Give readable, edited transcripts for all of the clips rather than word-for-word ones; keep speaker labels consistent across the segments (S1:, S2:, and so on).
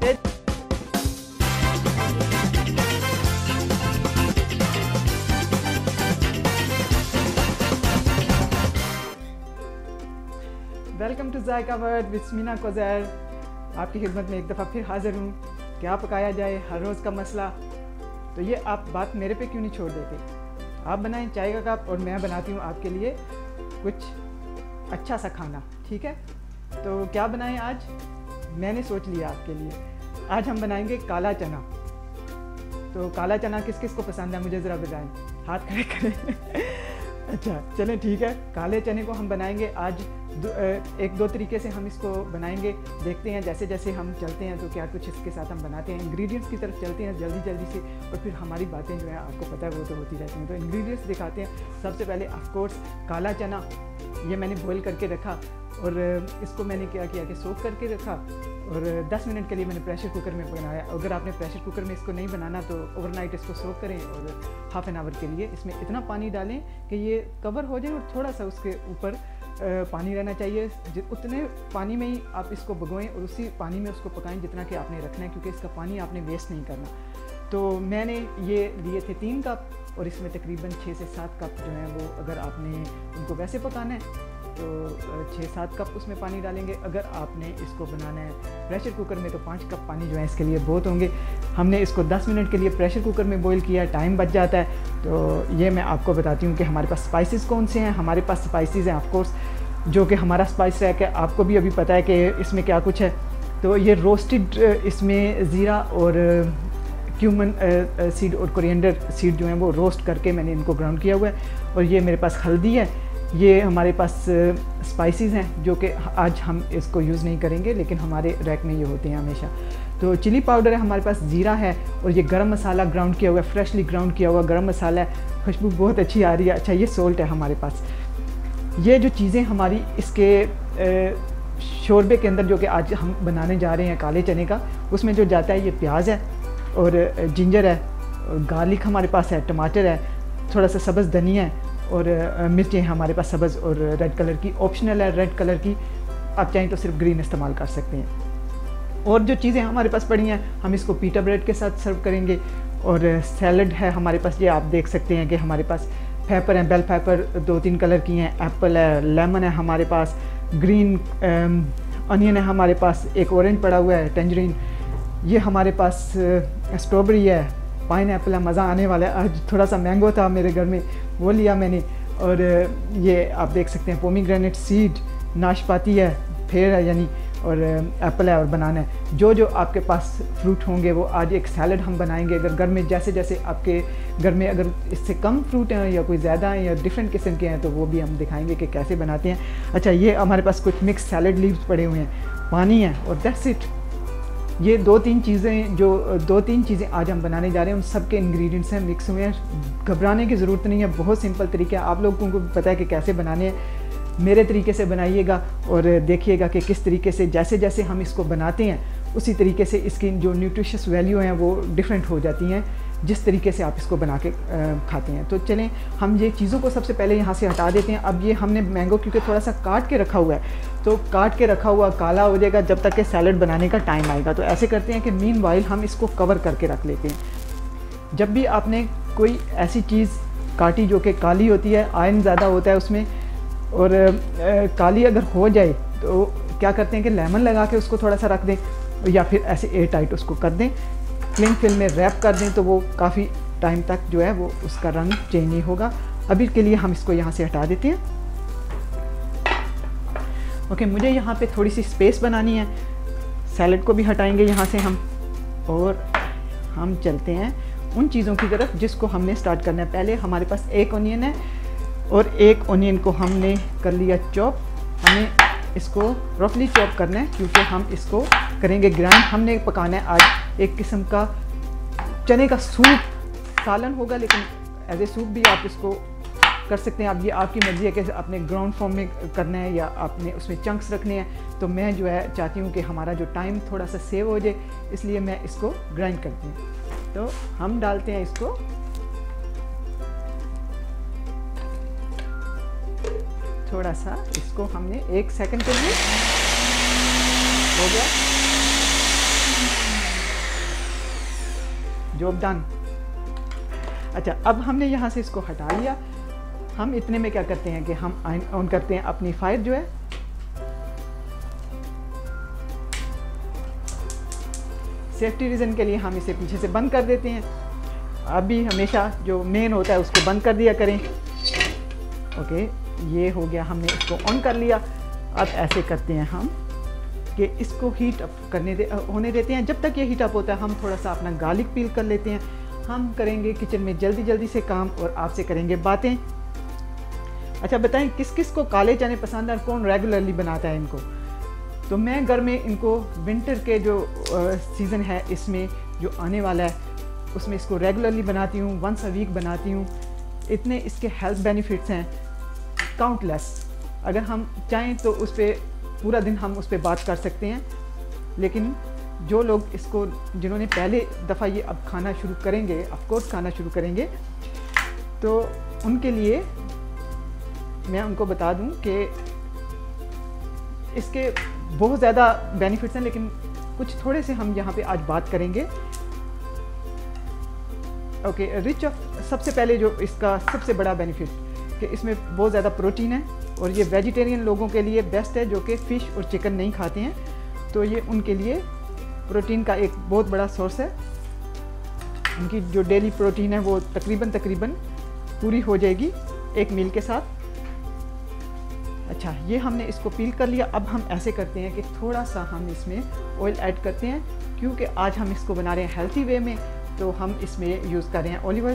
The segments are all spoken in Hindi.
S1: Welcome to Zaika world with Meena Kozair. आपकी खिदमत में एक दफ़ा फिर हाज़िर हूँ। क्या पकाया जाए, हर रोज़ का मसला। तो ये आप बात मेरे पे क्यों नहीं छोड़ देते? आप बनाएं चाय का कप और मैं बनाती हूँ आपके लिए कुछ अच्छा सा खाना, ठीक है? तो क्या बनाएं आज? मैंने सोच लिया आपके लिए। आज हम बनाएंगे काला चना। तो काला चना किस किस को पसंद है मुझे ज़रा बताएं, हाथ खड़े करें। अच्छा चलें ठीक है। काले चने को हम बनाएंगे आज एक दो तरीके से हम इसको बनाएंगे। देखते हैं जैसे जैसे हम चलते हैं तो क्या कुछ इसके साथ हम बनाते हैं। इंग्रेडिएंट्स की तरफ चलते हैं जल्दी जल्दी से, और फिर हमारी बातें जो है आपको पता है वो तो होती रहती हैं। तो इंग्रेडिएंट्स दिखाते हैं। सबसे पहले ऑफ कोर्स काला चना, ये मैंने बॉईल करके रखा और इसको मैंने क्या किया कि सोक करके रखा और 10 मिनट के लिए मैंने प्रेशर कुकर में बनाया। अगर आपने प्रेशर कुकर में इसको नहीं बनाना तो ओवरनाइट इसको सोक करें और हाफ़ एन आवर के लिए इसमें इतना पानी डालें कि ये कवर हो जाए और थोड़ा सा उसके ऊपर पानी रहना चाहिए। उतने पानी में ही आप इसको भिगोएं और उसी पानी में उसको पकाएं जितना कि आपने रखना है, क्योंकि इसका पानी आपने वेस्ट नहीं करना। तो मैंने ये लिए थे 3 कप और इसमें तकरीबन 6 से 7 कप जो हैं वो, अगर आपने उनको वैसे पकाना है तो 6-7 कप उसमें पानी डालेंगे। अगर आपने इसको बनाना है प्रेशर कुकर में तो 5 कप पानी जो है इसके लिए बहुत होंगे। हमने इसको 10 मिनट के लिए प्रेशर कुकर में बॉईल किया, टाइम बच जाता है। तो ये मैं आपको बताती हूँ कि हमारे पास स्पाइसेस कौन से हैं। हमारे पास स्पाइसेस हैं ऑफकोर्स, जो कि हमारा स्पाइस रैक है, आपको भी अभी पता है कि इसमें क्या कुछ है। तो ये रोस्टेड, इसमें ज़ीरा और क्यूमन सीड और कोरिएंडर सीड जो है वो रोस्ट करके मैंने इनको ग्राउंड किया हुआ है। और ये मेरे पास हल्दी है। ये हमारे पास स्पाइसेस हैं जो कि आज हम इसको यूज़ नहीं करेंगे, लेकिन हमारे रैक में ये होते हैं हमेशा। तो चिली पाउडर है हमारे पास, ज़ीरा है और ये गरम मसाला ग्राउंड किया हुआ है, फ्रेशली ग्राउंड किया हुआ गरम मसाला है। खुशबू बहुत अच्छी आ रही है। अच्छा, ये सोल्ट है हमारे पास। ये जो चीज़ें हमारी इसके शोरबे के अंदर जो कि आज हम बनाने जा रहे हैं काले चने का, उसमें जो जाता है ये प्याज है और जिंजर है और गार्लिक हमारे पास है, टमाटर है, थोड़ा सा सब्ज़ धनिया है और मिर्चें हमारे पास सब्ज़ और रेड कलर की। ऑप्शनल है रेड कलर की, आप चाहें तो सिर्फ ग्रीन इस्तेमाल कर सकते हैं। और जो चीज़ें हमारे पास पड़ी हैं हम इसको पीटा ब्रेड के साथ सर्व करेंगे। और सैलड है हमारे पास, ये आप देख सकते हैं कि हमारे पास पेपर हैं, बेल पेपर 2-3 कलर की हैं, एप्पल है, लेमन है हमारे पास, ग्रीन अनियन है हमारे पास, एक ऑरेंज पड़ा हुआ है टेंजरीन, ये हमारे पास स्ट्रॉबेरी है, पाइन एप्पल है। मज़ा आने वाला है। आज थोड़ा सा मैंगो था मेरे घर में, वो लिया मैंने। और ये आप देख सकते हैं पोमीग्रेनेट सीड, नाशपाती है, फेर है यानी, और एप्पल है और बनाना है। जो जो आपके पास फ्रूट होंगे वो आज एक सैलड हम बनाएंगे। अगर घर में जैसे जैसे आपके घर में अगर इससे कम फ्रूट हैं या कोई ज़्यादा हैं या डिफरेंट किस्म के हैं तो वो भी हम दिखाएंगे कि कैसे बनाते हैं। अच्छा, ये हमारे पास कुछ मिक्स सैलड लीव्स पड़े हुए हैं, पानी है और दैट्स इट। ये 2-3 चीज़ें आज हम बनाने जा रहे हैं, उन सब के इंग्रेडिएंट्स हैं, मिक्स हुए हैं। घबराने की ज़रूरत नहीं है, बहुत सिंपल तरीका है। आप लोगों को पता है कि कैसे बनाने हैं। मेरे तरीके से बनाइएगा और देखिएगा कि किस तरीके से जैसे जैसे हम इसको बनाते हैं उसी तरीके से इसकी जो न्यूट्रिशियस वैल्यू हैं वो डिफरेंट हो जाती हैं जिस तरीके से आप इसको बना के खाते हैं। तो चलें हम ये चीज़ों को सबसे पहले यहाँ से हटा देते हैं। अब ये हमने मैंगो क्योंकि थोड़ा सा काट के रखा हुआ है, तो काट के रखा हुआ काला हो जाएगा जब तक कि सैलड बनाने का टाइम आएगा। तो ऐसे करते हैं कि मीनवाइल हम इसको कवर करके रख लेते हैं। जब भी आपने कोई ऐसी चीज़ काटी जो कि काली होती है, आयरन ज़्यादा होता है उसमें, और काली अगर हो जाए तो क्या करते हैं कि लेमन लगा के उसको थोड़ा सा रख दें या फिर ऐसे एयर टाइट उसको कर दें, क्लिंग फिल्म में रैप कर दें, तो वो काफ़ी टाइम तक जो है वो उसका रंग चेंज नहीं होगा। अभी के लिए हम इसको यहाँ से हटा देते हैं। ओके, मुझे यहाँ पे थोड़ी सी स्पेस बनानी है। सैलड को भी हटाएंगे यहाँ से हम, और हम चलते हैं उन चीज़ों की तरफ जिसको हमने स्टार्ट करना है। पहले हमारे पास एक ऑनियन है और एक ऑनियन को हमने कर लिया चॉप। हमें इसको रफली चॉप करना है क्योंकि हम इसको करेंगे ग्राइंड। हमने पकाना है आज एक किस्म का चने का सूप, सालन होगा लेकिन एज ए सूप भी आप इसको कर सकते हैं। अब ये आपकी मर्ज़ी है कि आपने ग्राउंड फॉर्म में करना है या आपने उसमें चंक्स रखने हैं। तो मैं जो है चाहती हूँ कि हमारा जो टाइम थोड़ा सा सेव हो जाए, इसलिए मैं इसको ग्राइंड करती हूँ। तो हम डालते हैं इसको, थोड़ा सा इसको हमने 1 सेकंड के लिए हो गया। Job done. अच्छा, अब हमने यहाँ से इसको हटा लिया। हम इतने में क्या करते हैं कि हम ऑन करते हैं अपनी फायर जो है। सेफ्टी रीज़न के लिए हम इसे पीछे से बंद कर देते हैं। अभी हमेशा जो मेन होता है उसको बंद कर दिया करें। ओके, ये हो गया, हमने इसको ऑन कर लिया। अब ऐसे करते हैं हम कि इसको हीट अप होने देते हैं। जब तक ये हीट अप होता है हम थोड़ा सा अपना गार्लिक पील कर लेते हैं। हम करेंगे किचन में जल्दी जल्दी से काम और आपसे करेंगे बातें। अच्छा बताएं, किस किस को काले चने पसंद है और कौन रेगुलरली बनाता है इनको? तो मैं घर में इनको विंटर के जो सीज़न है इसमें जो आने वाला है उसमें इसको रेगुलरली बनाती हूँ, वंस अ वीक बनाती हूँ। इतने इसके हेल्थ बेनिफिट्स हैं काउंटलेस। अगर हम चाहें तो उस पर पूरा दिन हम उस पर बात कर सकते हैं, लेकिन जो लोग इसको जिन्होंने पहले दफ़ा ये अब खाना शुरू करेंगे, ऑफ कोर्स खाना शुरू करेंगे, तो उनके लिए मैं उनको बता दूं कि इसके बहुत ज़्यादा बेनिफिट्स हैं, लेकिन कुछ थोड़े से हम यहाँ पे आज बात करेंगे। ओके, रिच ऑफ, सबसे पहले जो इसका सबसे बड़ा बेनिफिट कि इसमें बहुत ज़्यादा प्रोटीन है और ये वेजिटेरियन लोगों के लिए बेस्ट है जो कि फ़िश और चिकन नहीं खाते हैं। तो ये उनके लिए प्रोटीन का एक बहुत बड़ा सोर्स है। उनकी जो डेली प्रोटीन है वो तकरीबन पूरी हो जाएगी एक मील के साथ। अच्छा, ये हमने इसको पील कर लिया। अब हम ऐसे करते हैं कि थोड़ा सा हम इसमें ऑयल ऐड करते हैं, क्योंकि आज हम इसको बना रहे हैं हेल्थी वे में, तो हम इसमें यूज़ कर रहे हैं ऑलिव ऑयल।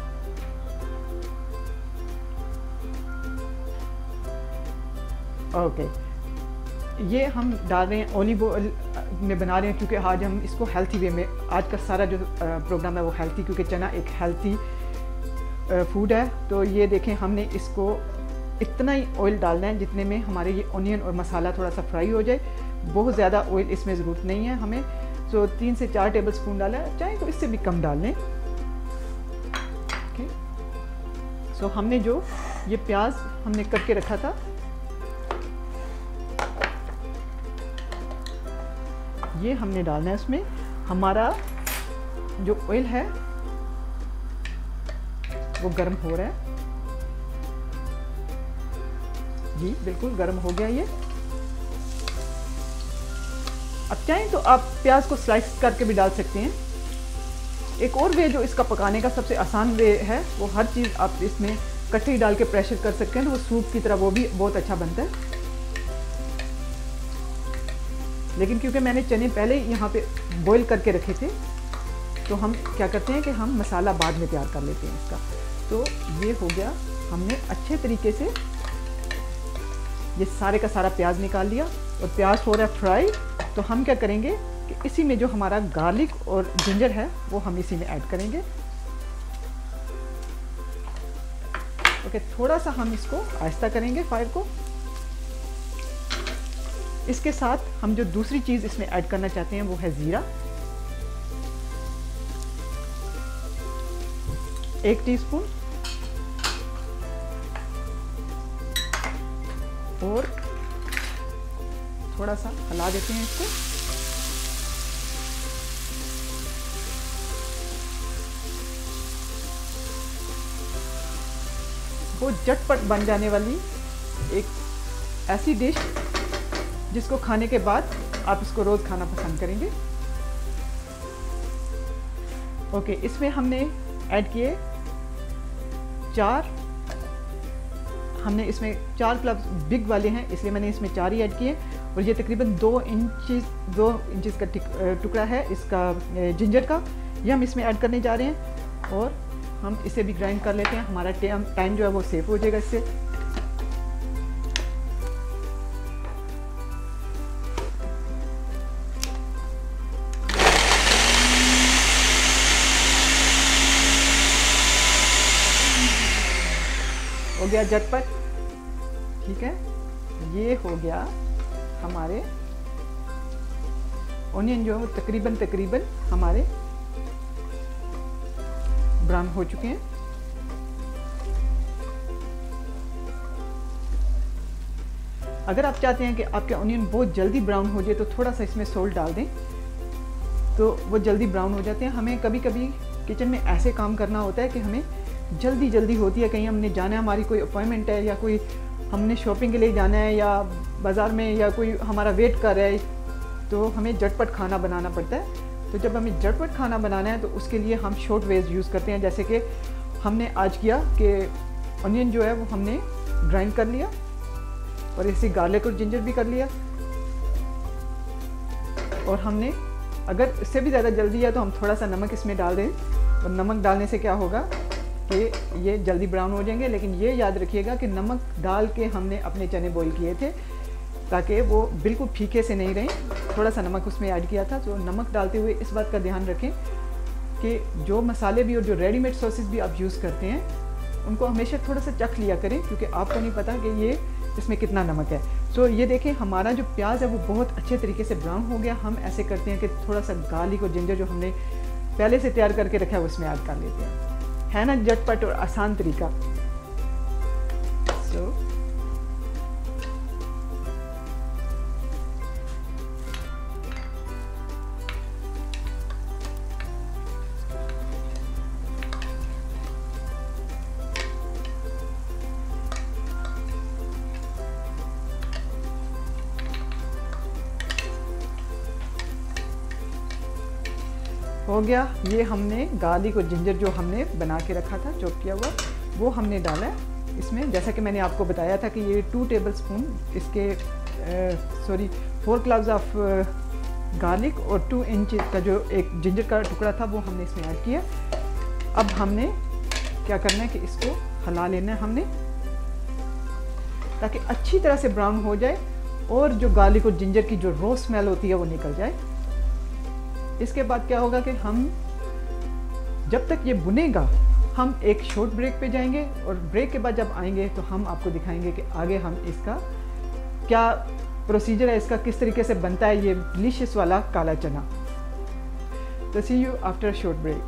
S1: ओके, ये हम डाल रहे हैं ऑलिव ऑयल में बना रहे हैं क्योंकि आज हम इसको हेल्थी वे में, आज का सारा जो प्रोग्राम है वो हेल्थी, क्योंकि चना एक हेल्थी फूड है। तो ये देखें, हमने इसको इतना ही ऑयल डालना है जितने में हमारे ये ऑनियन और मसाला थोड़ा सा फ्राई हो जाए। बहुत ज़्यादा ऑयल इसमें ज़रूरत नहीं है हमें। तो 3 से 4 टेबल स्पून डाला है, चाहे तो इससे भी कम डाल लें। ओके, सो हमने जो ये प्याज हमने कट के रखा था, ये हमने डालना है इसमें। हमारा जो ऑयल है वो गर्म हो रहा है। जी बिल्कुल गर्म हो गया ये। अब चाहें तो आप प्याज को स्लाइस करके भी डाल सकते हैं। एक और वे जो इसका पकाने का सबसे आसान वे है, वो हर चीज़ आप इसमें कट्टी डाल के प्रेशर कर सकते हैं, तो वो सूप की तरह वो भी बहुत अच्छा बनता है। लेकिन क्योंकि मैंने चने पहले यहाँ पे बॉईल करके रखे थे, तो हम क्या करते हैं कि हम मसाला बाद में तैयार कर लेते हैं इसका। तो ये हो गया, हमने अच्छे तरीके से ये सारे का सारा प्याज निकाल लिया और प्याज हो रहा है फ्राई। तो हम क्या करेंगे कि इसी में जो हमारा गार्लिक और जिंजर है वो हम इसी में ऐड करेंगे। ओके, थोड़ा सा हम इसको आहिस्ता करेंगे फायर को। इसके साथ हम जो दूसरी चीज़ इसमें ऐड करना चाहते हैं वो है ज़ीरा, 1 टीस्पून, और थोड़ा सा हिला देते हैं इसको। वो झटपट बन जाने वाली एक ऐसी डिश जिसको खाने के बाद आप इसको रोज़ खाना पसंद करेंगे। ओके, इसमें हमने ऐड किए 4, हमने इसमें 4 क्लव्स बिग वाले हैं, इसलिए मैंने इसमें 4 ही ऐड किए। और ये तकरीबन 2 इंचेस का टुकड़ा है इसका जिंजर का, ये हम इसमें ऐड करने जा रहे हैं। और हम इसे भी ग्राइंड कर लेते हैं, हमारा टाइम जो है वो सेव हो जाएगा इससे। हो गया झटपट, ठीक है। ये हो गया हमारे ऑनियन जो है तकरीबन हमारे ब्राउन हो चुके हैं। अगर आप चाहते हैं कि आपके ऑनियन बहुत जल्दी ब्राउन हो जाए तो थोड़ा सा इसमें सॉल्ट डाल दें, तो वो जल्दी ब्राउन हो जाते हैं। हमें कभी कभी किचन में ऐसे काम करना होता है कि हमें जल्दी जल्दी होती है, कहीं हमने जाना है, हमारी कोई अपॉइंटमेंट है या कोई हमने शॉपिंग के लिए जाना है या बाज़ार में या कोई हमारा वेट कर रहा है, तो हमें झटपट खाना बनाना पड़ता है। तो जब हमें झटपट खाना बनाना है तो उसके लिए हम शॉर्ट वेज यूज़ करते हैं। जैसे कि हमने आज किया कि अनियन जो है वो हमने ग्राइंड कर लिया और इसी गार्लिक और जिंजर भी कर लिया, और हमने अगर इससे भी ज़्यादा जल्दी है तो हम थोड़ा सा नमक इसमें डाल दें, और नमक डालने से क्या होगा कि ये जल्दी ब्राउन हो जाएंगे। लेकिन ये याद रखिएगा कि नमक डाल के हमने अपने चने बॉईल किए थे ताकि वो बिल्कुल फीके से नहीं रहें, थोड़ा सा नमक उसमें ऐड किया था। तो नमक डालते हुए इस बात का ध्यान रखें कि जो मसाले भी और जो रेडीमेड सॉसेस भी आप यूज़ करते हैं उनको हमेशा थोड़ा सा चख लिया करें, क्योंकि आपको नहीं पता कि ये इसमें कितना नमक है। तो ये देखें हमारा जो प्याज है वो बहुत अच्छे तरीके से ब्राउन हो गया। हम ऐसे करते हैं कि थोड़ा सा गार्लिक और जिंजर जो हमने पहले से तैयार करके रखा है उसमें ऐड कर लेते हैं। है ना झटपट और आसान तरीका। हो गया। ये हमने गार्लिक और जिंजर जो हमने बना के रखा था चॉप किया हुआ वो हमने डाला है इसमें। जैसा कि मैंने आपको बताया था कि ये 2 टेबलस्पून इसके 4 क्लव्स ऑफ गार्लिक और 2 इंच का जो एक जिंजर का टुकड़ा था वो हमने इसमें ऐड किया। अब हमने क्या करना है कि इसको हिला लेना है हमने, ताकि अच्छी तरह से ब्राउन हो जाए और जो गार्लिक और जिंजर की जो रॉ स्मेल होती है वो निकल जाए। इसके बाद क्या होगा कि हम जब तक ये बुनेगा हम एक शॉर्ट ब्रेक पे जाएंगे, और ब्रेक के बाद जब आएंगे तो हम आपको दिखाएंगे कि आगे हम इसका क्या प्रोसीजर है, इसका किस तरीके से बनता है ये डिलीशियस वाला काला चना। तो see you after a short break.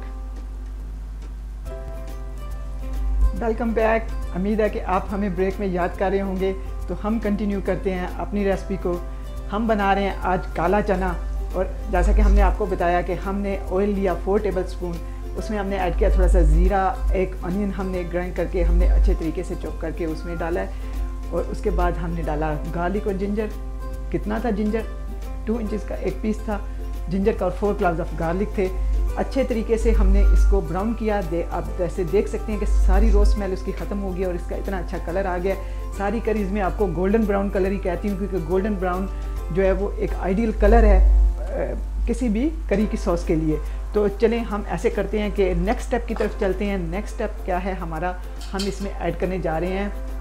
S1: Welcome back. उम्मीद है कि आप हमें ब्रेक में याद कर रहे होंगे। तो हम कंटिन्यू करते हैं अपनी रेसिपी को। हम बना रहे हैं आज काला चना, और जैसा कि हमने आपको बताया कि हमने ऑयल लिया 4 टेबलस्पून, उसमें हमने ऐड किया थोड़ा सा ज़ीरा, एक अनियन हमने ग्राइंड करके हमने अच्छे तरीके से चॉप करके उसमें डाला है, और उसके बाद हमने डाला गार्लिक और जिंजर। कितना था जिंजर? 2 इंचेस का एक पीस था जिंजर का, और 4 क्लव्स ऑफ गार्लिक थे। अच्छे तरीके से हमने इसको ब्राउन किया। आप जैसे देख सकते हैं कि सारी रॉ स्मेल उसकी ख़त्म हो गई और इसका इतना अच्छा कलर आ गया। सारी करीज़ में आपको गोल्डन ब्राउन कलर ही कहती हूँ, क्योंकि गोल्डन ब्राउन जो है वो एक आइडियल कलर है किसी भी करी की सॉस के लिए। तो चलें हम ऐसे करते हैं कि नेक्स्ट स्टेप की तरफ चलते हैं। नेक्स्ट स्टेप क्या है हमारा? हम इसमें ऐड करने जा रहे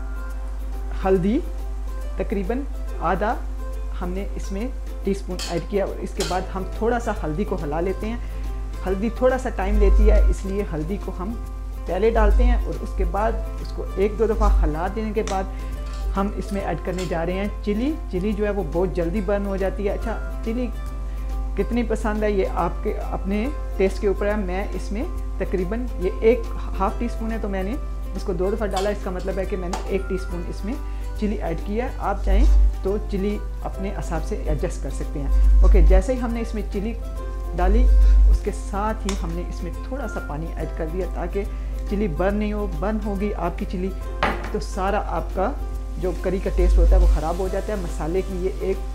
S1: हैं हल्दी, तकरीबन आधा हमने इसमें टीस्पून ऐड किया, और इसके बाद हम थोड़ा सा हल्दी को हिला लेते हैं। हल्दी थोड़ा सा टाइम लेती है, इसलिए हल्दी को हम पहले डालते हैं और उसके बाद उसको 1-2 दफ़ा हिला देने के बाद हम इसमें ऐड करने जा रहे हैं चिली। चिली जो है वो बहुत जल्दी बर्न हो जाती है। अच्छा, चिली कितनी पसंद है ये आपके अपने टेस्ट के ऊपर है। मैं इसमें तकरीबन ये 1/2 टीस्पून है तो मैंने इसको 2 दफ़ा डाला। इसका मतलब है कि मैंने 1 टीस्पून इसमें चिली ऐड किया है। आप चाहें तो चिली अपने हिसाब से एडजस्ट कर सकते हैं। ओके, जैसे ही हमने इसमें चिली डाली उसके साथ ही हमने इसमें थोड़ा सा पानी ऐड कर दिया ताकि चिली बर्न नहीं हो। बर्न होगी आपकी चिली तो सारा आपका जो करी का टेस्ट होता है वो ख़राब हो जाता है। मसाले की ये एक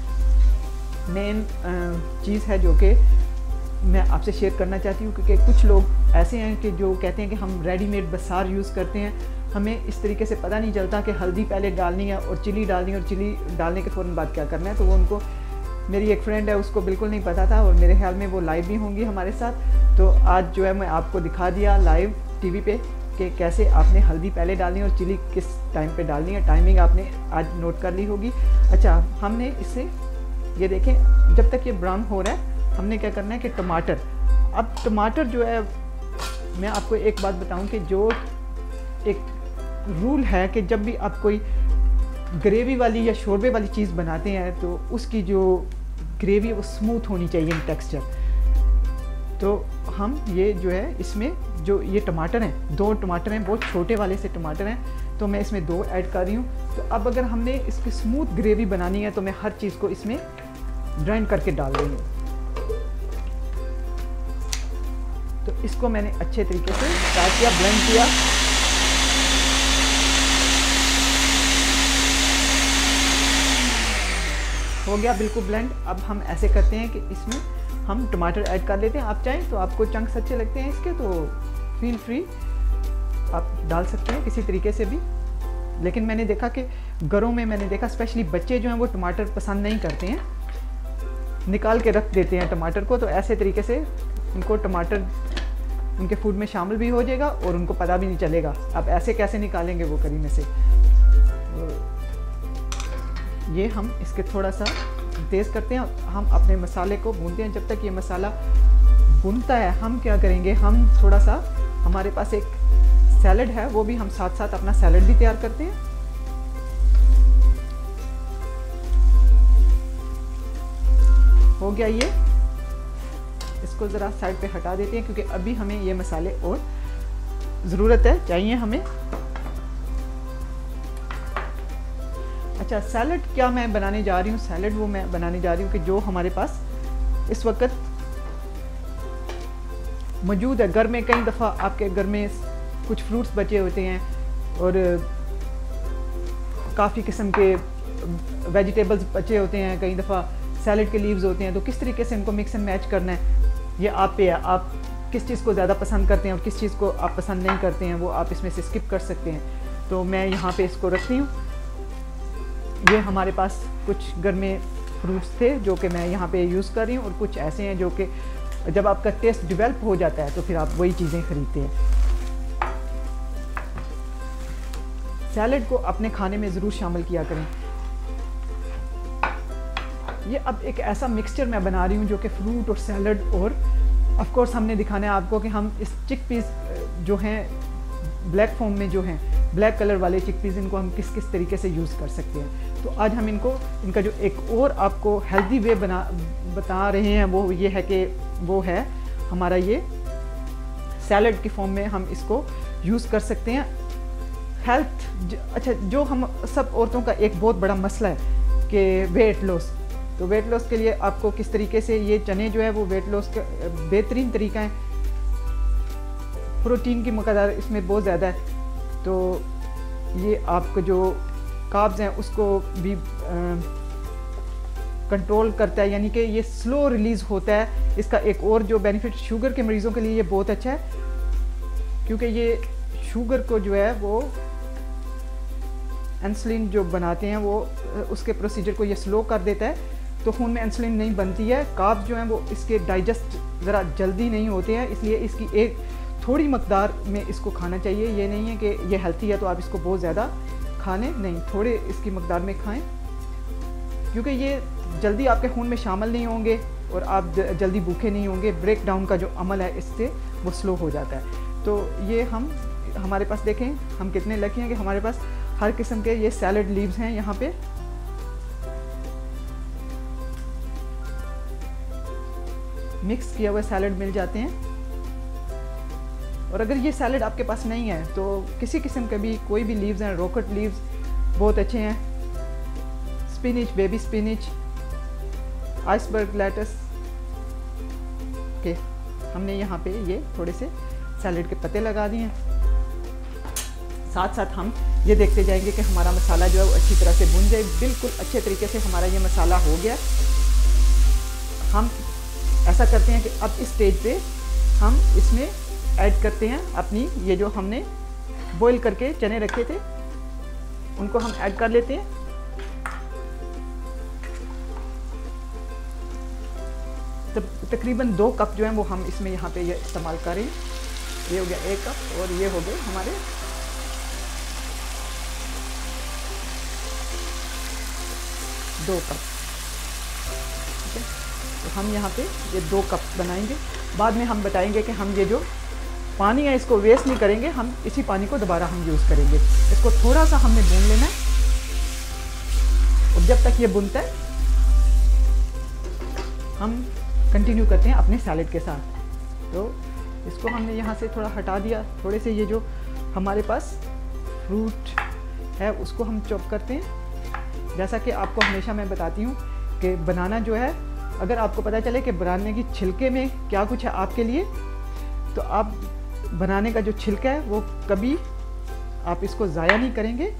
S1: मेन चीज़ है जो कि मैं आपसे शेयर करना चाहती हूँ, क्योंकि कुछ लोग ऐसे हैं कि जो कहते हैं कि हम रेडीमेड बसार यूज़ करते हैं, हमें इस तरीके से पता नहीं चलता कि हल्दी पहले डालनी है और चिली डालनी है और चिली डालने के फ़ौरन बाद क्या करना है। तो वो उनको, मेरी एक फ्रेंड है उसको बिल्कुल नहीं पता था, और मेरे ख्याल में वो लाइव भी होंगी हमारे साथ। तो आज जो है मैं आपको दिखा दिया लाइव टीवी पे कि कैसे आपने हल्दी पहले डालनी है और चिली किस टाइम पे डालनी है। टाइमिंग आपने आज नोट कर ली होगी। अच्छा, हमने इससे ये देखें जब तक ये ब्राउन हो रहा है हमने क्या करना है कि टमाटर, अब टमाटर जो है मैं आपको एक बात बताऊं कि जो एक रूल है कि जब भी आप कोई ग्रेवी वाली या शोरबे वाली चीज़ बनाते हैं तो उसकी जो ग्रेवी है वो स्मूथ होनी चाहिए इन टेक्सचर। तो हम ये जो है इसमें जो ये टमाटर हैं, 2 टमाटर हैं, बहुत छोटे वाले से टमाटर हैं, तो मैं इसमें 2 ऐड कर रही हूँ। तो अब अगर हमने इसकी स्मूथ ग्रेवी बनानी है तो मैं हर चीज़ को इसमें ग्राइंड करके डाल रही हूँ। तो इसको मैंने अच्छे तरीके से फ्राई किया, ब्लेंड किया। हो गया बिल्कुल ब्लेंड। अब हम ऐसे करते हैं कि इसमें हम टमाटर ऐड कर लेते हैं। आप चाहें तो आपको चंक्स अच्छे लगते हैं इसके तो फील फ्री आप डाल सकते हैं किसी तरीके से भी। लेकिन मैंने देखा कि घरों में मैंने देखा स्पेशली बच्चे जो हैं वो टमाटर पसंद नहीं करते हैं, निकाल के रख देते हैं टमाटर को। तो ऐसे तरीके से उनको टमाटर उनके फूड में शामिल भी हो जाएगा और उनको पता भी नहीं चलेगा। अब ऐसे कैसे निकालेंगे वो करी में से। ये हम इसके थोड़ा सा तेज़ करते हैं, हम अपने मसाले को भूनते हैं। जब तक ये मसाला भूनता है हम क्या करेंगे, हम थोड़ा सा, हमारे पास एक सैलड है वो भी हम साथ साथ अपना सैलड भी तैयार करते हैं। हो गया ये, इसको ज़रा साइड पे हटा देते हैं क्योंकि अभी हमें ये मसाले और ज़रूरत है, चाहिए हमें। अच्छा, सैलड क्या मैं बनाने जा रही हूँ, सैलड वो मैं बनाने जा रही हूँ कि जो हमारे पास इस वक्त मौजूद है घर में। कई दफ़ा आपके घर में कुछ फ्रूट्स बचे होते हैं और काफ़ी किस्म के वेजिटेबल्स बचे होते हैं, कई दफ़ा सैलड के लीव्स होते हैं। तो किस तरीके से इनको मिक्स एंड मैच करना है ये आप पे है। आप किस चीज़ को ज़्यादा पसंद करते हैं और किस चीज़ को आप पसंद नहीं करते हैं, वो आप इसमें से स्किप कर सकते हैं। तो मैं यहाँ पे इसको रखती हूँ। ये हमारे पास कुछ घर में फ्रूट्स थे जो कि मैं यहाँ पे यूज़ कर रही हूँ और कुछ ऐसे हैं जो कि जब आपका टेस्ट डेवलप हो जाता है तो फिर आप वही चीज़ें खरीदते हैं। सैलड को अपने खाने में ज़रूर शामिल किया करें। ये अब एक ऐसा मिक्सचर मैं बना रही हूँ जो कि फ्रूट और सैलड और ऑफ कोर्स हमने दिखाना है आपको कि हम इस चिकपीस जो हैं ब्लैक फॉर्म में जो हैं ब्लैक कलर वाले चिकपीस, इनको हम किस किस तरीके से यूज़ कर सकते हैं। तो आज हम इनका जो एक और आपको हेल्दी वे बता रहे हैं वो ये है कि वो है हमारा ये सैलड की फॉर्म में हम इसको यूज़ कर सकते हैं। हेल्थ अच्छा, जो हम सब औरतों का एक बहुत बड़ा मसला है कि वेट लॉस। तो वेट लॉस के लिए आपको किस तरीके से ये चने जो है वो वेट लॉस का बेहतरीन तरीका है। प्रोटीन की मकदार इसमें बहुत ज़्यादा है, तो ये आपको जो कार्ब्स हैं उसको भी कंट्रोल करता है, यानी कि ये स्लो रिलीज़ होता है। इसका एक और जो बेनिफिट शुगर के मरीज़ों के लिए ये बहुत अच्छा है क्योंकि ये शुगर को जो है वो इंसुलिन जो बनाते हैं वो उसके प्रोसीजर को ये स्लो कर देता है, तो खून में इंसुलिन नहीं बनती है। कार्ब्स जो हैं वो इसके डाइजेस्ट ज़रा जल्दी नहीं होते हैं, इसलिए इसकी एक थोड़ी मकदार में इसको खाना चाहिए। ये नहीं है कि ये हेल्थी है तो आप इसको बहुत ज़्यादा खा लें, नहीं, थोड़े इसकी मकदार में खाएं क्योंकि ये जल्दी आपके खून में शामिल नहीं होंगे और आप जल्दी भूखे नहीं होंगे। ब्रेक डाउन का जो अमल है इससे वो स्लो हो जाता है। तो ये हमारे पास देखें हम कितने लकी हैं कि हमारे पास हर किस्म के ये सैलड लीव्स हैं। यहाँ पे मिक्स किया हुआ सैलड मिल जाते हैं। और अगर ये सैलड आपके पास नहीं है तो किसी किस्म के भी कोई भी लीव्स हैं, रोकट लीव्स बहुत अच्छे हैं, spinach, baby spinach, iceberg lettuce के हमने यहाँ पे ये थोड़े से सैलड के पत्ते लगा दिए हैं। साथ साथ हम ये देखते जाएंगे कि हमारा मसाला जो है वो अच्छी तरह से भुन जाए। बिल्कुल अच्छे तरीके से हमारा ये मसाला हो गया। हम ऐसा करते हैं कि अब इस स्टेज पे हम इसमें ऐड करते हैं अपनी ये जो हमने बॉईल करके चने रखे थे उनको हम ऐड कर लेते हैं। तकरीबन 2 कप जो है वो हम इसमें यहाँ पे ये इस्तेमाल करें। ये हो गया 1 कप और ये हो गए हमारे 2 कप। ठीक है, तो हम यहाँ पे ये 2 कप बनाएंगे। बाद में हम बताएंगे कि हम ये जो पानी है इसको वेस्ट नहीं करेंगे, हम इसी पानी को दोबारा हम यूज़ करेंगे। इसको थोड़ा सा हमने भून लेना है और जब तक ये भुनता है हम कंटिन्यू करते हैं अपने सैलेड के साथ। तो इसको हमने यहाँ से थोड़ा हटा दिया। थोड़े से ये जो हमारे पास फ्रूट है उसको हम चॉप करते हैं। जैसा कि आपको हमेशा मैं बताती हूँ कि बनाना जो है, अगर आपको पता चले कि बनाने की छिलके में क्या कुछ है आपके लिए, तो आप बनाने का जो छिलका है वो कभी आप इसको ज़ाया नहीं करेंगे।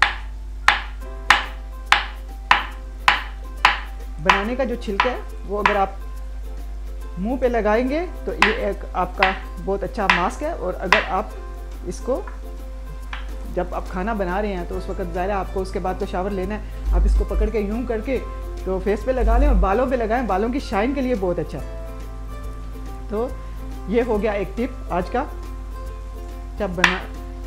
S1: बनाने का जो छिलका है वो अगर आप मुंह पे लगाएंगे तो ये एक आपका बहुत अच्छा मास्क है। और अगर आप इसको जब आप खाना बना रहे हैं तो उस वक्त ज़ाहिर है आपको उसके बाद तो शावर लेना है, आप इसको पकड़ के यूं करके तो फेस पे लगा लें और बालों पे लगाएं, बालों की शाइन के लिए बहुत अच्छा है। तो ये हो गया एक टिप आज का। जब बना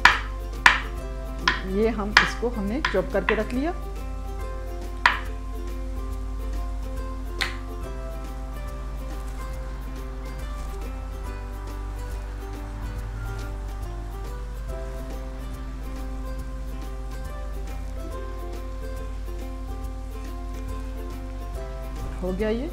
S1: ये हम इसको हमने चॉप करके रख लिया। हो गया ये।